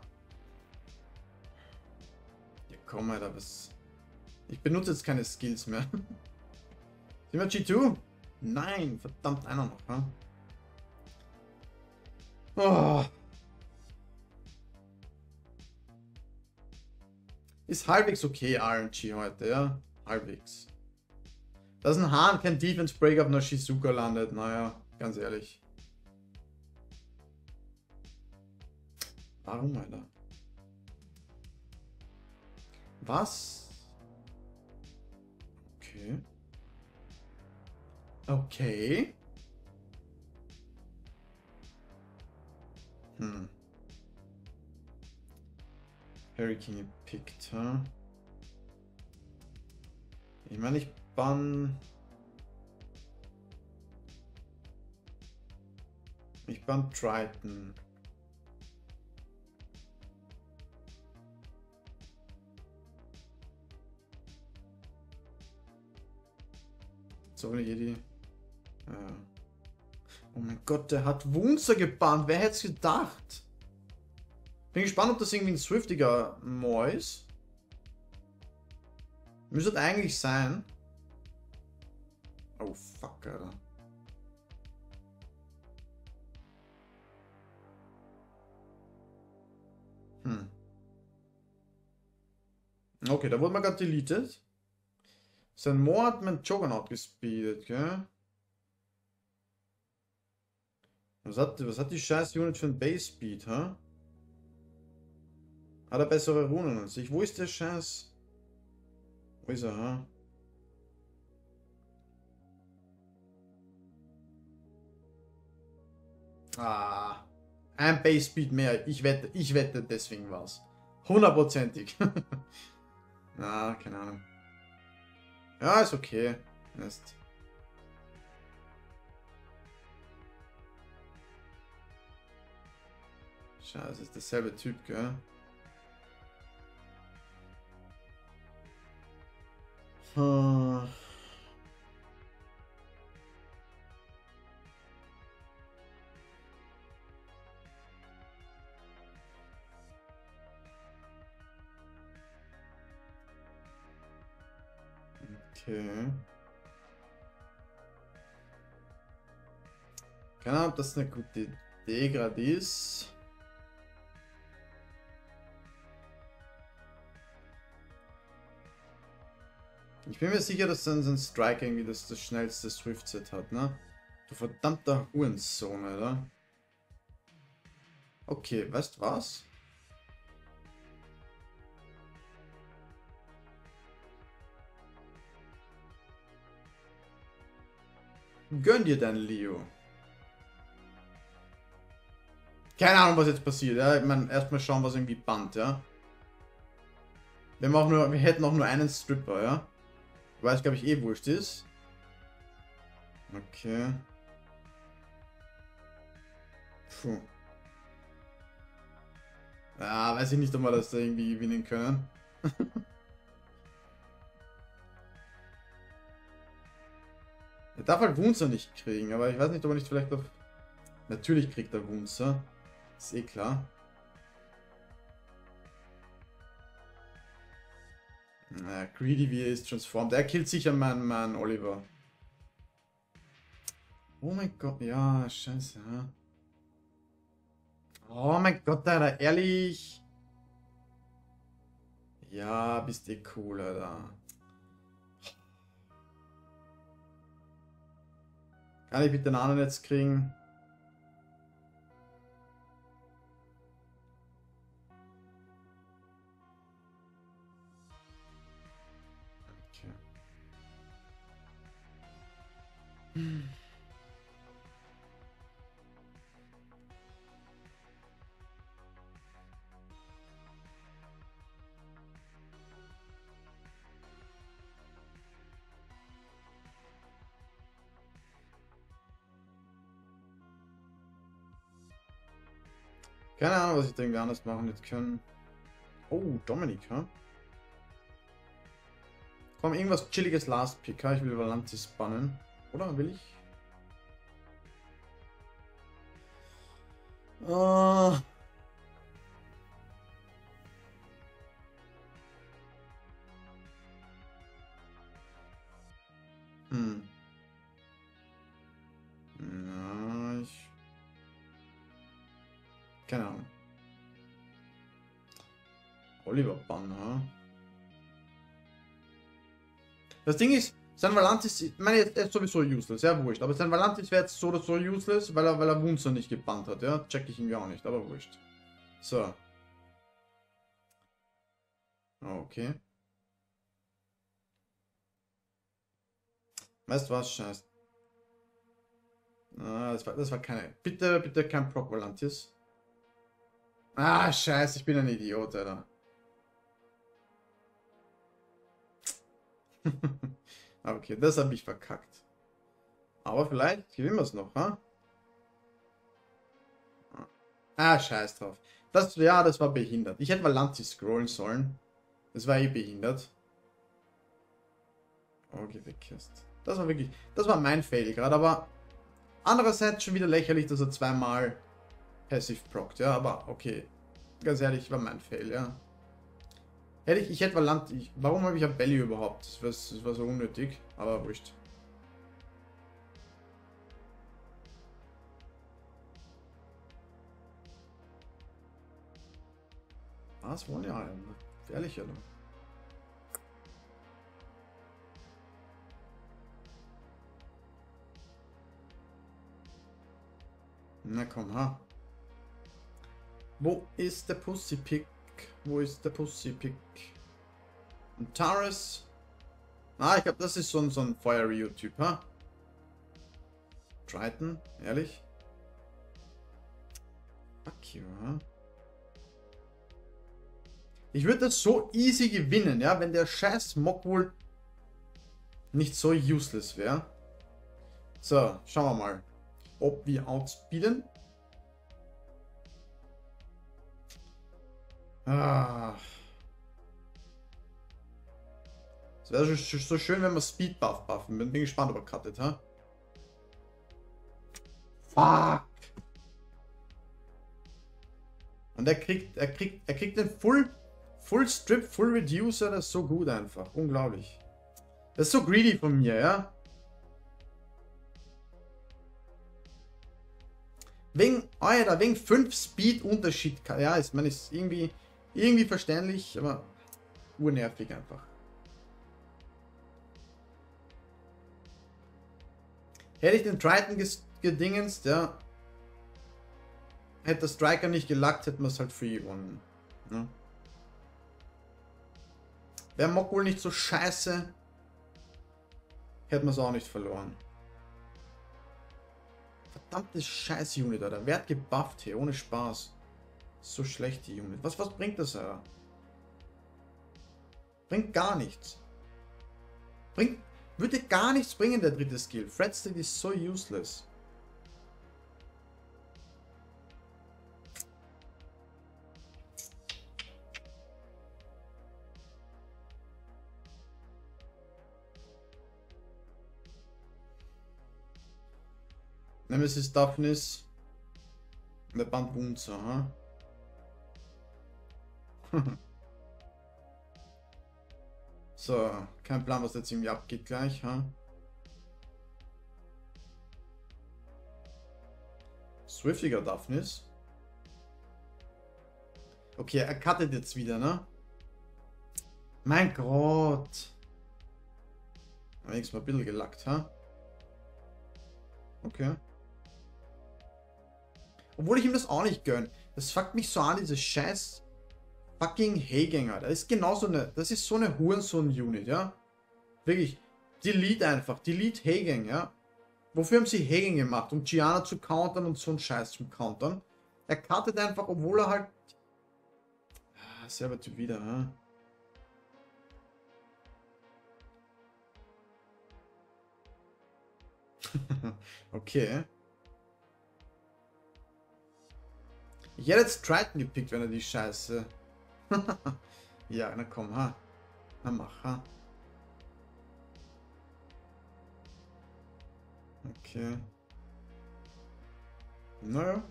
Ja, komm, Alter, was... Ich benutze jetzt keine Skills mehr. Sind wir G zwei? Nein, verdammt, einer noch, ha? Oh... Ist halbwegs okay, R N G heute, ja? Halbwegs. Dass ein Hahn kein Defense Break auf einer Shizuka landet, naja, ganz ehrlich. Warum, Alter? Was? Okay. Okay. Hm. Hurricane gepickt, huh? Ich meine, ich bann... Ich bann Triton. So eine Jedi. Ja. Oh mein Gott, der hat Wunzer gebannt. Wer hätte es gedacht? Bin gespannt, ob das irgendwie ein swiftiger Moor ist. Müsste eigentlich sein. Oh fuck, Alter. Hm. Okay, da wurde man gerade deleted. Sein Moor hat mein Juggernaut gespeedet, gell? Was hat, was hat die scheiß Unit für ein Base Speed, hä? Hat er bessere Runen als ich? Wo ist der Scheiß? Wo ist er, ha? Ah. Ein Base Speed mehr. Ich wette, ich wette, deswegen war's. Hundertprozentig. Ah, keine Ahnung. Ja, ist okay. Ist. Scheiße, ist derselbe Typ, gell? Hm. Okay. Keine Ahnung, ob das eine gute Idee gerade ist. Ich bin mir sicher, dass dann so ein Strike irgendwie das, das schnellste Swift-Set hat, ne? Du verdammter Hurensohn, Alter. Okay, weißt du was? Gönn dir dein Leo. Keine Ahnung, was jetzt passiert, ja? Ich meine, erstmal schauen, was irgendwie bannt, ja? Wir, haben auch nur, wir hätten auch nur einen Stripper, ja? Weil es, glaube ich, eh wurscht ist. Okay. Puh. Ja, weiß ich nicht, ob wir das da irgendwie gewinnen können. Er darf halt Wunzer nicht kriegen, aber ich weiß nicht, ob er nicht vielleicht auf... Natürlich kriegt er Wunzer. Ist eh klar. Naja, Greedy wie er ist transformed. Er killt sicher meinen Mann, Oliver. Oh mein Gott, ja, scheiße. Ja. Oh mein Gott, Alter, ehrlich. Ja, bist eh cool, Alter. Kann ich bitte den anderen jetzt kriegen? Okay. Hm. Keine Ahnung, was ich da irgendwie anders machen hätte können. Oh, Dominik, ha? Komm, irgendwas chilliges Last Pick, ha? Ich will Valantis bannen. Oder will ich? Uh. Hm. Na, ich... Keine Ahnung. Oliver Bann, ha? Das Ding ist, sein Valantis, ich meine, er ist sowieso useless, ja, wurscht. Aber sein Valantis wäre jetzt so oder so useless, weil er, weil er Wunzer nicht gebannt hat, ja. Check ich irgendwie auch nicht, aber wurscht. So. Okay. Weißt du was, scheiße. Ah, das war, das war keine. Bitte, bitte kein Proc Valantis. Ah, scheiße, ich bin ein Idiot, Alter. Okay, das habe ich verkackt. Aber vielleicht gewinnen wir es noch, ha? Ah, scheiß drauf. Das, ja, das war behindert. Ich hätte Valantis scrollen sollen. Das war eh behindert. Okay, wegkist. Das war wirklich, das war mein Fail gerade, aber andererseits schon wieder lächerlich, dass er zweimal passive prockt, ja, aber okay. Ganz ehrlich, war mein Fail, ja. Hätte ich, ich hätte Valantis, warum habe ich ein Belly überhaupt? Das war, das war so unnötig, aber wurscht. Was wollen ja? Ehrlich, oder? Na komm, ha. Wo ist der Pussy Pick? Wo ist der Pussy Pick? Und Taurus? Ah, ich glaube, das ist so ein, so ein Feuer-Ryu-Typ, ha? Triton, ehrlich? Fuck you, ha? Ich würde das so easy gewinnen, ja, wenn der scheiß Mock wohl nicht so useless wäre. So, schauen wir mal, ob wir outspeeden. Ah. Es wäre so schön, wenn wir Speed Buff buffen. Bin gespannt, ob er cuttet, ha? Fuck! Und er kriegt, er kriegt, er kriegt den Full, Full Strip, Full Reducer, das ist so gut einfach. Unglaublich. Das ist so greedy von mir, ja? Wegen, Alter, wegen fünf Speed Unterschied. Ja, ist, man ist irgendwie, irgendwie verständlich, aber urnervig einfach. Hätte ich den Triton gedingenst, ja. Hätte der Striker nicht gelackt, hätten wir es halt free gewonnen. Ne? Wäre Mock wohl nicht so scheiße, hätten wir es auch nicht verloren. Verdammtes scheiß Unit, Alter. Wer hat gebufft hier? Ohne Spaß. So schlecht die Unit. Was, was bringt das, Alter? Bringt gar nichts. Bringt, würde gar nichts bringen, der dritte Skill. Threat State ist so useless. Nemesis Daphnis. Der Band Wunzer, ha? So, kein Plan, was jetzt irgendwie abgeht gleich, ha? Swiftiger Daphnis. Okay, er cuttet jetzt wieder, ne? Mein Gott. Wenigstens mal ein bisschen gelackt, ha? Okay. Obwohl ich ihm das auch nicht gönne. Das fuckt mich so an, diese scheiß fucking Heygänger. Das ist genauso eine, das ist so eine Hurensohn-Unit, ja? Wirklich. Delete einfach. Delete Heygang, ja? Wofür haben sie Heygang gemacht? Um Gianna zu countern und so einen Scheiß zum countern. Er cuttet einfach, obwohl er halt... Ah, selber Typ wieder, ha? Okay. Ich hätte jetzt Triton gepickt, wenn er die Scheiße... Ja, na komm, ha. Na mach, ha. Okay. Naja.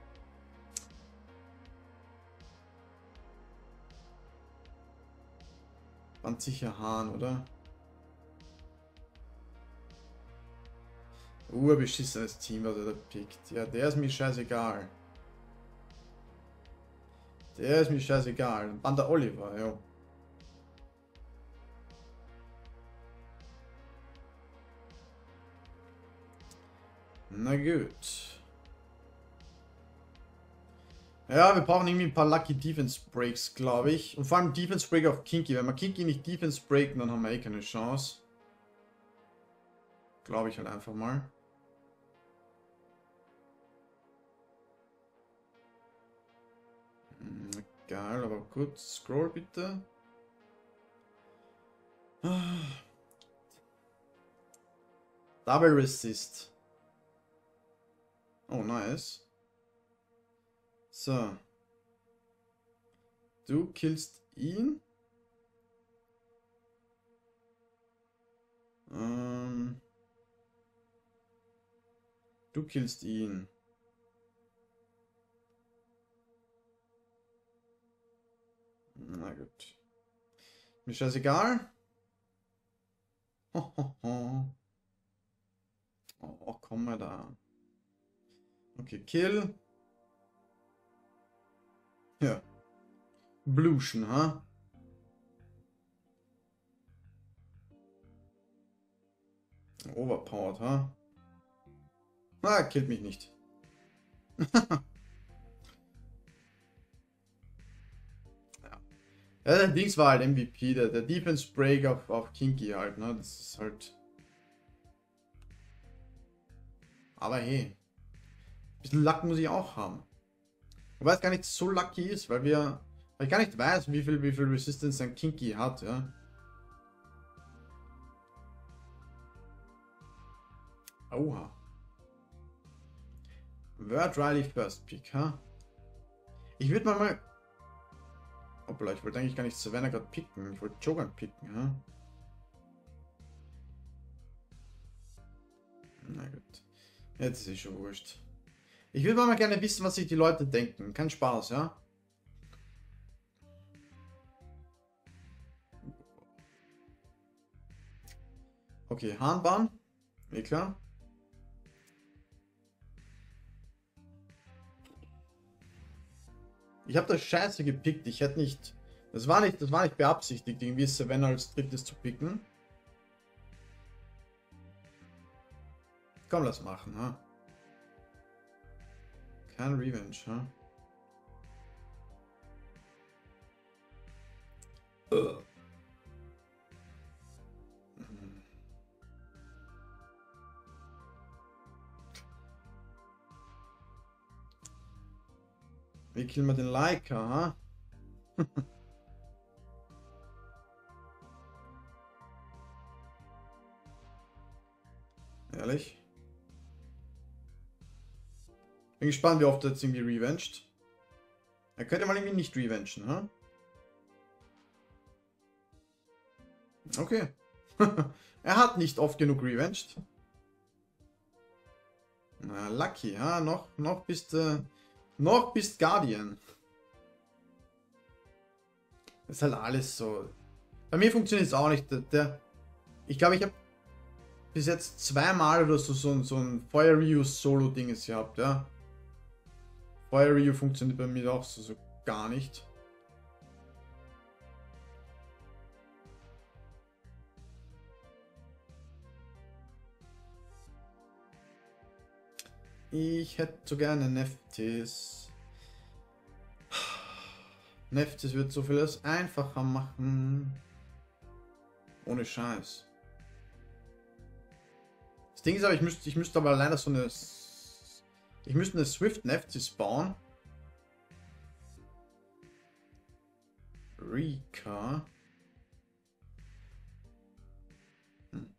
Ganz sicher Hahn, oder? Urbeschissenes Team, was er da pickt. Ja, der ist mir scheißegal. Der ist mir scheißegal. Banda Oliver, ja. Na gut. Ja, wir brauchen irgendwie ein paar Lucky Defense Breaks, glaube ich. Und vor allem Defense Break auf Kinky. Wenn wir Kinky nicht Defense breaken, dann haben wir eh keine Chance. Glaube ich halt einfach mal. Geil, aber gut. Scroll bitte. Double Resist. Oh, nice. So. Du killst ihn. Ähm. Du killst ihn. Na gut. Mir scheißegal. Ho, ho, ho. Oh, komm mal da. Okay, Kill. Ja. Blution, ha? Overpowered, ha? Ah, killt mich nicht. Ja. Ja, der Dings war halt M V P, der, der Defense Break auf, auf Kinky halt, ne? Das ist halt. Aber hey. Ein bisschen Luck muss ich auch haben. Wobei es gar nicht so lucky ist, weil wir. Weil ich gar nicht weiß, wie viel, wie viel Resistance ein Kinky hat, ja. Oha. Word Riley First Pick, ha? Huh? Ich würde mal mal. Hoppla, ich wollte eigentlich gar nicht Savannah gerade picken. Ich wollte Jogan picken, ha? Huh? Na gut. Jetzt ist es schon wurscht. Ich würde mal gerne wissen, was sich die Leute denken. Kein Spaß, ja? Okay, Hahnbahn. Eh klar. Ich habe das Scheiße gepickt. Ich hätte nicht. Das war nicht, das war nicht beabsichtigt, irgendwie Savannah als drittes zu picken. Komm, lass machen, ha? Kein Revenge, ha? Uh. Wie killen wir den Leica, ha? Ehrlich? Bin gespannt, wie oft er jetzt irgendwie revenged. Er könnte mal irgendwie nicht revengen, ha? Okay. Er hat nicht oft genug revenged. Na, lucky, ja, noch, noch bist äh, noch bist Guardian. Das ist halt alles so. Bei mir funktioniert es auch nicht. Der, der ich glaube, ich habe bis jetzt zweimal oder so so, so ein Fire Ryu Solo-Dinges gehabt, ja. Fire Ryu funktioniert bei mir auch so, so gar nicht. Ich hätte so gerne Neftis. Neftis wird so vieles einfacher machen. Ohne Scheiß. Das Ding ist aber, ich müsste, ich müsste aber leider so eine... Ich müsste eine Swift Neftis bauen. Rika. Hm.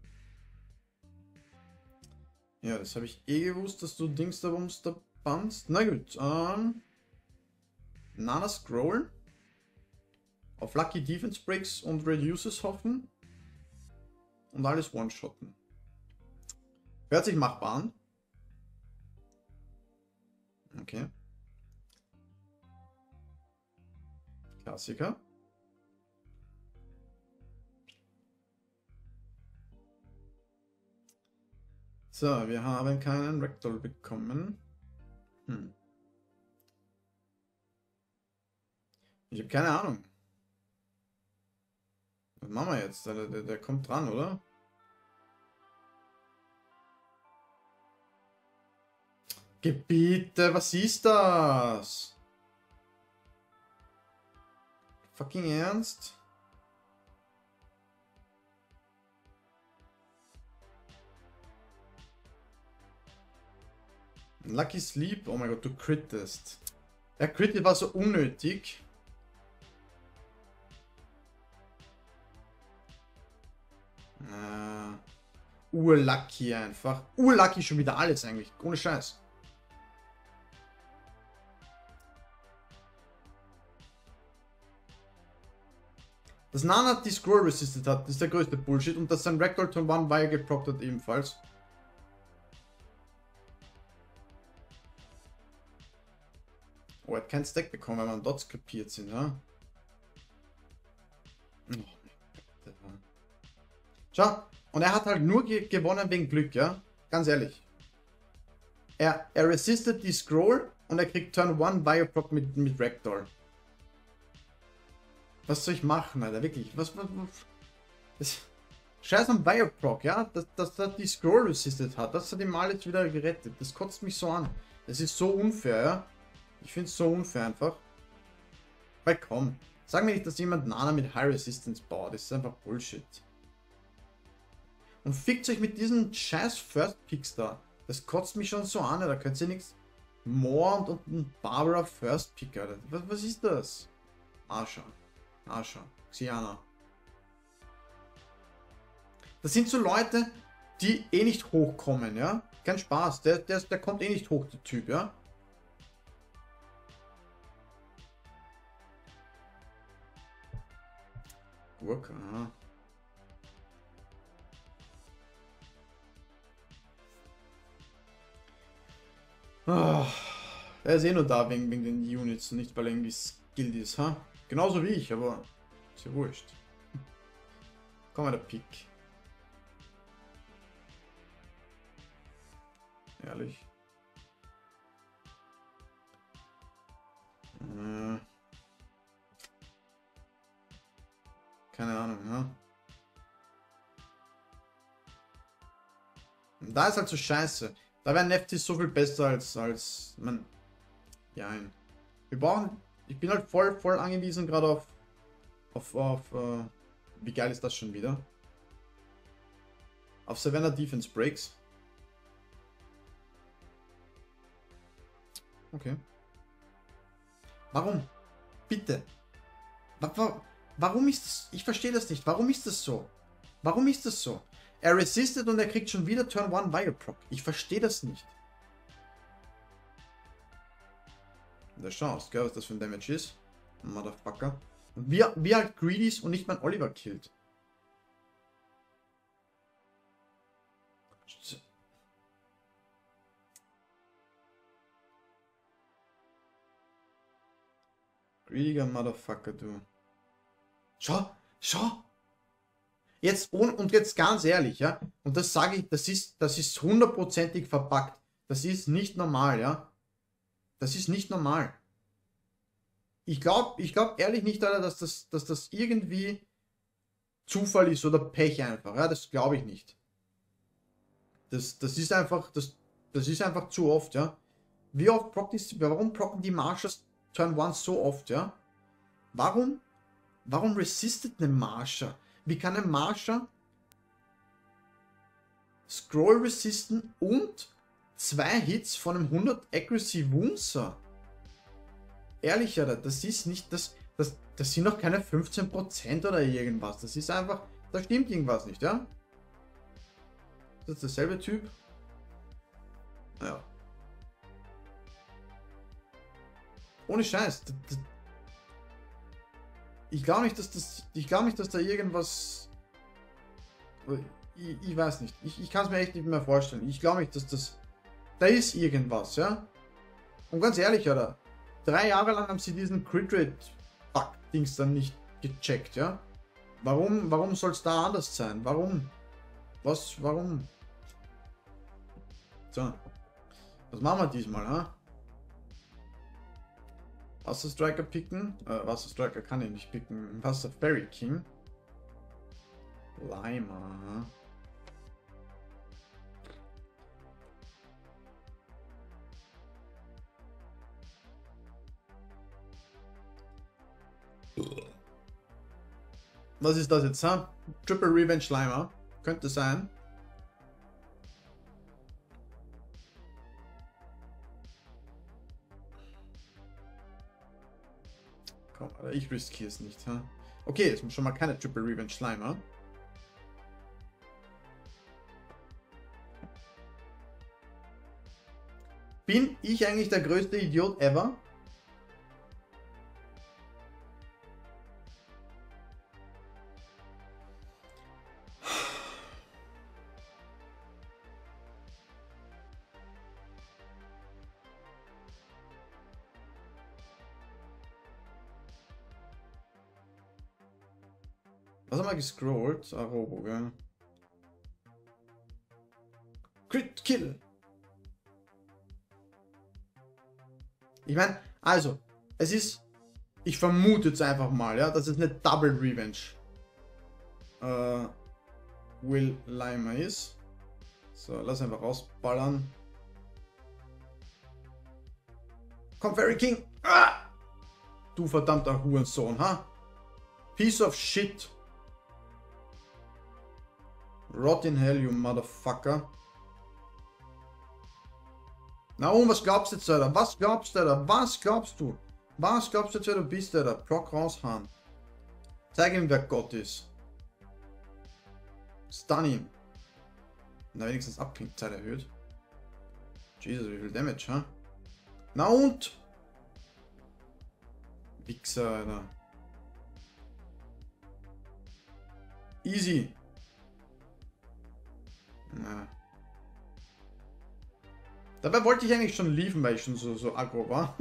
Ja, das habe ich eh gewusst, dass du Dings da Wumms da bannst. Na gut, ähm... Nana scrollen. Auf Lucky Defense Breaks und Reduces hoffen. Und alles one-shotten. Hört sich machbar an. Okay. Klassiker. So, wir haben keinen Rectal bekommen. Hm. Ich habe keine Ahnung. Was machen wir jetzt? Der, der, der kommt dran, oder? Gebiete, was ist das? Fucking ernst? Lucky Sleep? Oh mein Gott, du crittest. Der Crit war so unnötig. Äh, Urlucky einfach. Urlucky schon wieder alles eigentlich. Ohne Scheiß. Dass Nana die Scroll resisted hat, ist der größte Bullshit. Und dass sein Ragdoll Turn one Wire geprockt hat ebenfalls. Oh, er hat keinen Stack bekommen, weil man Dots kapiert sind, ja? Oh, schau, und er hat halt nur ge gewonnen wegen Glück, ja? Ganz ehrlich. Er, er resistet die Scroll und er kriegt Turn one Bioproc mit, mit Ragdoll. Was soll ich machen, Alter? Wirklich. Was, was, was? Das, Scheiß am Bioproc, ja? Dass, dass er die Scroll resistet hat. Das hat ihm alles wieder gerettet. Das kotzt mich so an. Das ist so unfair, ja? Ich finde es so unfair einfach. Weil komm. Sag mir nicht, dass jemand Nana mit High Resistance baut. Das ist einfach Bullshit. Und fickt euch mit diesen scheiß First Picks da. Das kotzt mich schon so an, da könnt ihr nichts. Moore und, und ein Barbara First Pick, Alter. Was, was ist das? Asha. Asha. Xiana. Das sind so Leute, die eh nicht hochkommen, ja? Kein Spaß. Der, der, der kommt eh nicht hoch, der Typ, ja? Gurke, aha. Oh, er ist eh nur da wegen, wegen den Units, nicht weil er irgendwie skilled ist, ha? Genauso wie ich, aber ist ja wurscht. Komm mal, der Pick. Ehrlich. Äh. Keine Ahnung, ja? Und da ist halt so scheiße. Da wäre Neftis so viel besser als, als man. Ja, wir brauchen. Ich bin halt voll, voll angewiesen gerade auf. Auf, auf. Uh, wie geil ist das schon wieder? Auf Savannah Defense Breaks. Okay. Warum? Bitte. Warum ist das? Ich verstehe das nicht. Warum ist das so? Warum ist das so? Er resistet und er kriegt schon wieder Turn eins Vial-Proc. Ich verstehe das nicht. Der Chance, gell, was das für ein Damage ist. Motherfucker. Und wie, wie halt Greedys und nicht mein Oliver killt. Greediger Motherfucker, du. Schau, schau. Jetzt, und jetzt ganz ehrlich, ja, und das sage ich, das ist, das ist hundertprozentig verpackt. Das ist nicht normal, ja. Das ist nicht normal. Ich glaube ich glaub ehrlich nicht, Alter, dass das, dass das irgendwie Zufall ist oder Pech einfach, ja, das glaube ich nicht. Das, das ist einfach, das, das ist einfach zu oft, ja. Wie oft prockt ist, warum procken die Marshers Turn eins so oft, ja? Warum, warum resistet eine Marsher? Wie kann ein Marsher Scroll resisten und zwei Hits von einem hundert Accuracy Wunser? Ehrlich, Alter, das ist nicht, das, das, das sind noch keine fünfzehn Prozent oder irgendwas. Das ist einfach, da stimmt irgendwas nicht, ja? Das ist derselbe Typ. Ja. Ohne Scheiß. Das, das, ich glaube nicht, dass das, ich glaube nicht, dass da irgendwas, ich, ich weiß nicht. Ich, ich kann es mir echt nicht mehr vorstellen. Ich glaube nicht, dass das, da ist irgendwas, ja? Und ganz ehrlich, oder? Drei Jahre lang haben sie diesen Crit Rate Bug-Dings dann nicht gecheckt, ja? Warum, warum soll es da anders sein? Warum? Was, warum? So. Was machen wir diesmal, ha? Wasserstriker picken? Äh, Wasserstriker kann ich nicht picken. Wasser Fairy King. Lima. Was ist das jetzt, ha? Triple Revenge Lima. Könnte sein. Komm, aber ich riskiere es nicht, ha? Okay, jetzt schon mal keine Triple Revenge Lima. Bin ich eigentlich der größte Idiot ever? Was haben wir gescrollt? Arobo, gell? Crit Kill! Ich meine, also, es ist, ich vermute jetzt einfach mal, ja, dass es eine Double Revenge äh, Will Lima ist. So, lass einfach rausballern. Komm, Fairy King! Ah! Du verdammter Hurensohn, ha? Piece of shit! Rot in hell, you motherfucker. Na und was glaubst du jetzt, Alter? Was glaubst du, Alter? Was glaubst du? Was glaubst du jetzt, wer du bist, Alter? Proc raushauen. Zeig ihm, wer Gott ist. Stun ihn. Na, wenigstens Abklingzeit erhöht. Jesus, wie viel Damage, ha? Na und? Wichser, Alter. Easy. Na. Dabei wollte ich eigentlich schon liefen, weil ich schon so, so aggro war.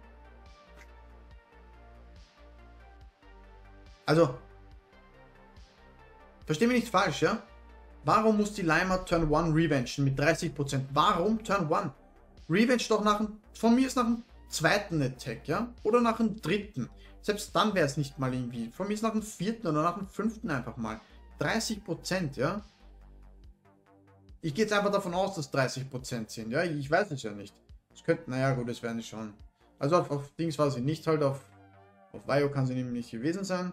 Also, versteh mich nicht falsch, ja? Warum muss die Lima Turn eins revengen mit dreißig Prozent? Warum Turn eins? Revenge doch nach dem, von mir ist nach dem zweiten Attack, ja? Oder nach dem dritten. Selbst dann wäre es nicht mal irgendwie. Von mir ist nach dem vierten oder nach dem fünften einfach mal. dreißig Prozent, ja? Ich gehe jetzt einfach davon aus, dass dreißig Prozent sind, ja? Ich weiß es ja nicht. Es könnte, naja gut, das werden sie schon. Also auf, auf Dings war sie nicht, halt auf, auf Vio kann sie nämlich nicht gewesen sein.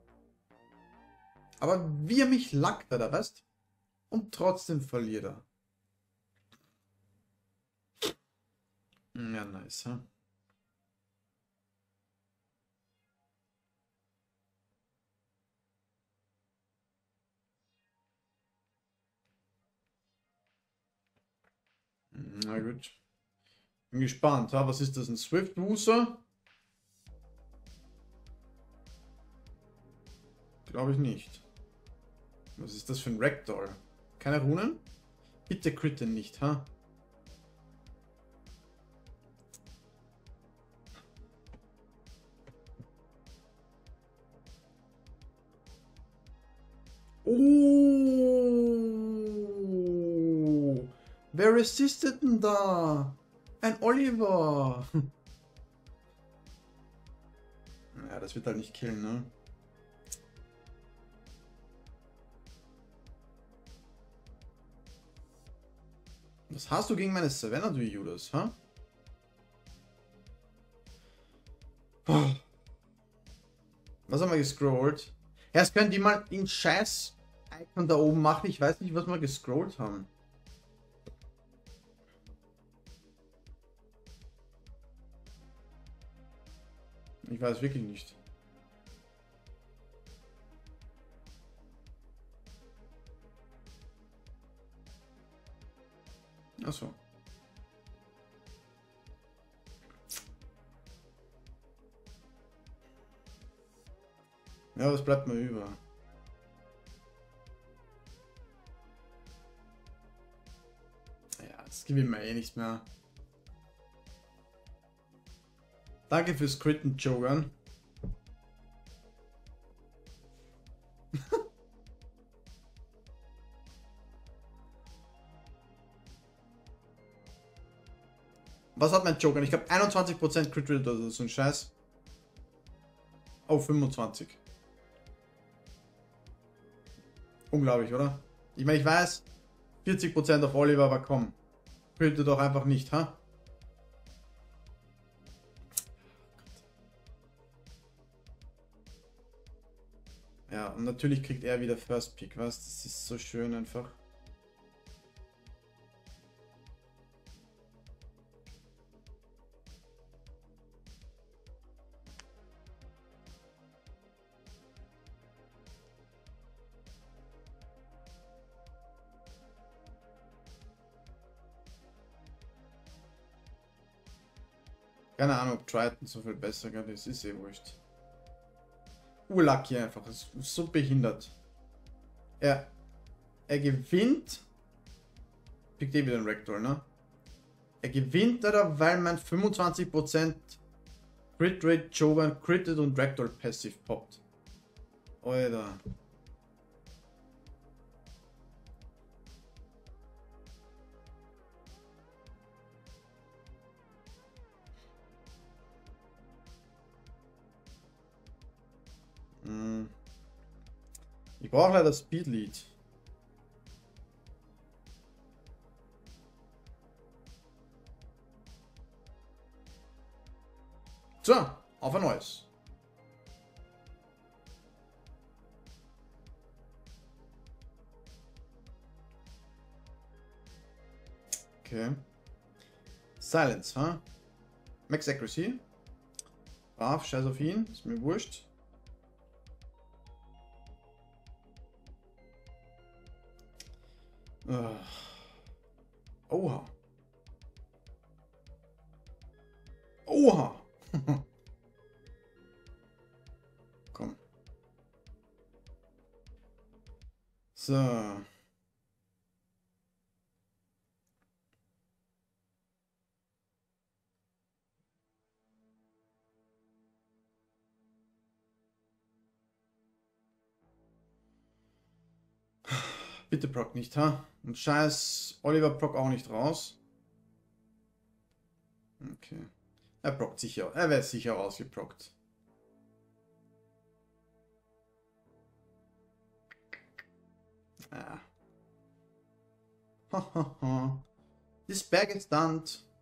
Aber wie er mich lackt, da weißt? Und trotzdem verliert er. Ja, nice, ha? Na gut. Bin gespannt. Ha? Was ist das? Ein Swift-Wuser? Glaube ich nicht. Was ist das für ein Ragdoll? Keine Runen? Bitte crit den nicht, ha? Oh! Wer resistet denn da? Ein Oliver! Ja, das wird halt nicht killen, ne? Was hast du gegen meine Savannah, du Judas, ha? Huh? Was haben wir gescrollt? Erst können die mal den scheiß Icon da oben machen. Ich weiß nicht, was wir gescrollt haben. Ich weiß wirklich nicht. Ach so. Ja, was bleibt mir über? Ja, das gewinnen wir eh nichts mehr. Danke fürs Critten, Jogan. Was hat mein Joker? Ich glaube einundzwanzig Prozent Crit Rate oder so ein Scheiß. Oh, fünfundzwanzig. Unglaublich, oder? Ich meine, ich weiß, vierzig Prozent auf Oliver, aber komm. Critte doch einfach nicht, ha? Ja, und natürlich kriegt er wieder First Pick, was? Das ist so schön einfach. Keine Ahnung, ob Triton so viel besser kann, das ist eh wurscht. Urlucky einfach, das ist so behindert. Er, er gewinnt. Pickt eh wieder ein Ragdoll, ne? Er gewinnt, oder weil mein fünfundzwanzig Prozent Crit Rate Jovan critted und Ragdoll passiv poppt. Alter. Ich brauche leider Speed Lead. So, auf ein neues. Okay. Silence, ha? Huh? Max Accuracy. Brav, scheiß auf ihn, ist mir wurscht. Uh. Oha. Oha. Komm. So. Bitte proc nicht, ha? Und scheiß Oliver proc auch nicht raus. Okay. Er prockt sicher. Er wird sicher rausgeprockt. Ah. Hahaha. This bag is done.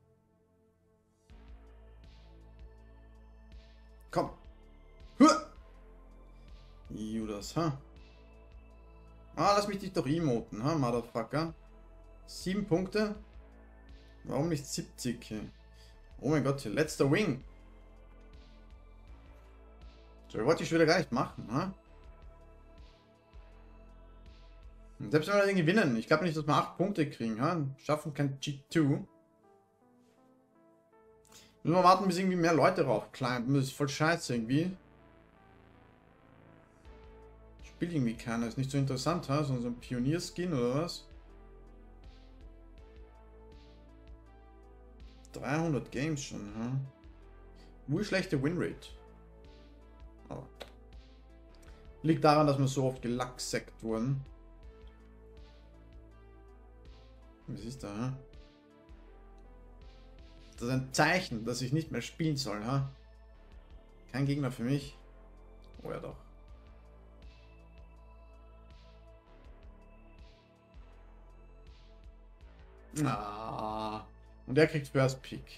Komm. Huh. Judas, ha? Ah, lass mich dich doch emoten, ha, Motherfucker. Sieben Punkte. Warum nicht siebzig? Oh mein Gott, letzter Wing. So, wollte ich wieder gar nicht machen, ha? Selbst wenn wir den gewinnen, ich glaube nicht, dass wir acht Punkte kriegen. Ha? Schaffen kein G zwei. Müssen wir warten, bis irgendwie mehr Leute raufclimben. Das ist voll scheiße irgendwie. Spielt irgendwie keiner. Ist nicht so interessant, ha? So ein Pionier-Skin oder was? dreihundert Games schon, ha? Nur schlechte Winrate. Oh. Liegt daran, dass wir so oft gelacksackt wurden. Was ist da, ha? Das ist ein Zeichen, dass ich nicht mehr spielen soll, ha? Kein Gegner für mich. Oh ja doch. Ah. Und er kriegt First Pick.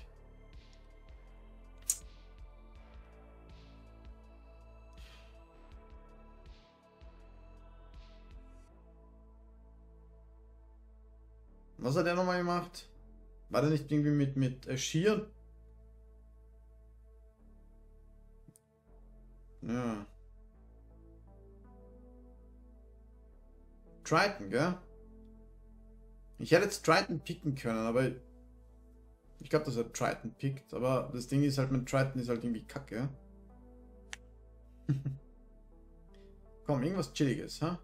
Was hat er nochmal gemacht? War der nicht irgendwie mit, mit äh, Sheer? Ja. Triton, gell? Ich hätte jetzt Triton picken können, aber ich glaube, dass er Triton pickt. Aber das Ding ist halt, mein Triton ist halt irgendwie kacke. Komm, irgendwas Chilliges, ha?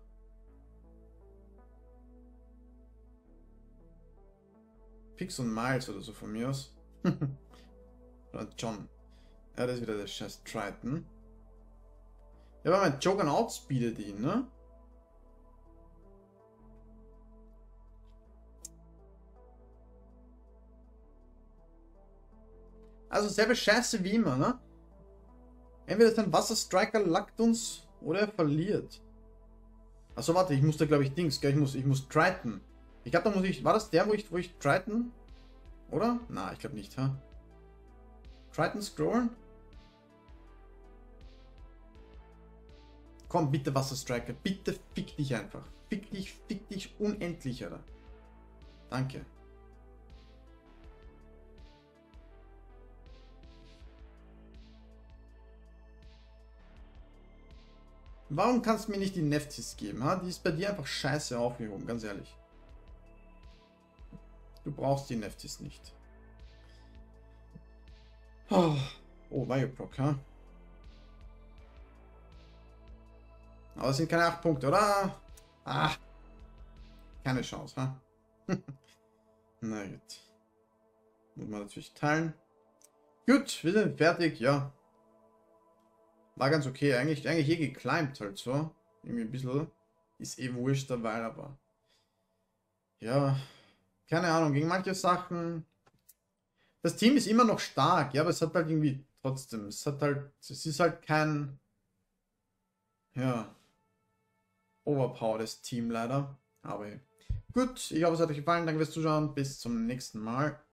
Pix und Miles oder so von mir aus. Oder John. Ja, das ist wieder der scheiß Triton. Ja, aber mein Jogan outspeedet ihn, ne? Also selbe Scheiße wie immer, ne? Entweder ist ein Wasserstriker lackt uns oder er verliert. Achso, warte, ich muss da glaube ich Dings, gell? Ich muss, ich muss Triton. Ich glaube, da muss ich. War das der, wo ich, wo ich Triton? Oder? Na, ich glaube nicht, ha? Triton scrollen? Komm, bitte Wasserstriker. Bitte fick dich einfach. Fick dich, fick dich unendlich, Alter. Danke. Warum kannst du mir nicht die Neftis geben? Ha? Die ist bei dir einfach scheiße aufgehoben, ganz ehrlich. Du brauchst die Neftis nicht. Oh, oh Bioproc, ha? Aber es sind keine acht Punkte, oder? Ah. Keine Chance, ha? Na gut. Muss man natürlich teilen. Gut, wir sind fertig, ja. War ganz okay. Eigentlich, eigentlich eh geclimbed halt so. Irgendwie ein bisschen. Ist eh wurscht dabei, aber. Ja. Keine Ahnung, gegen manche Sachen. Das Team ist immer noch stark, ja, aber es hat halt irgendwie trotzdem. Es hat halt. Es ist halt kein. Ja. Overpowered Team leider. Aber gut, ich hoffe, es hat euch gefallen. Danke fürs Zuschauen. Bis zum nächsten Mal.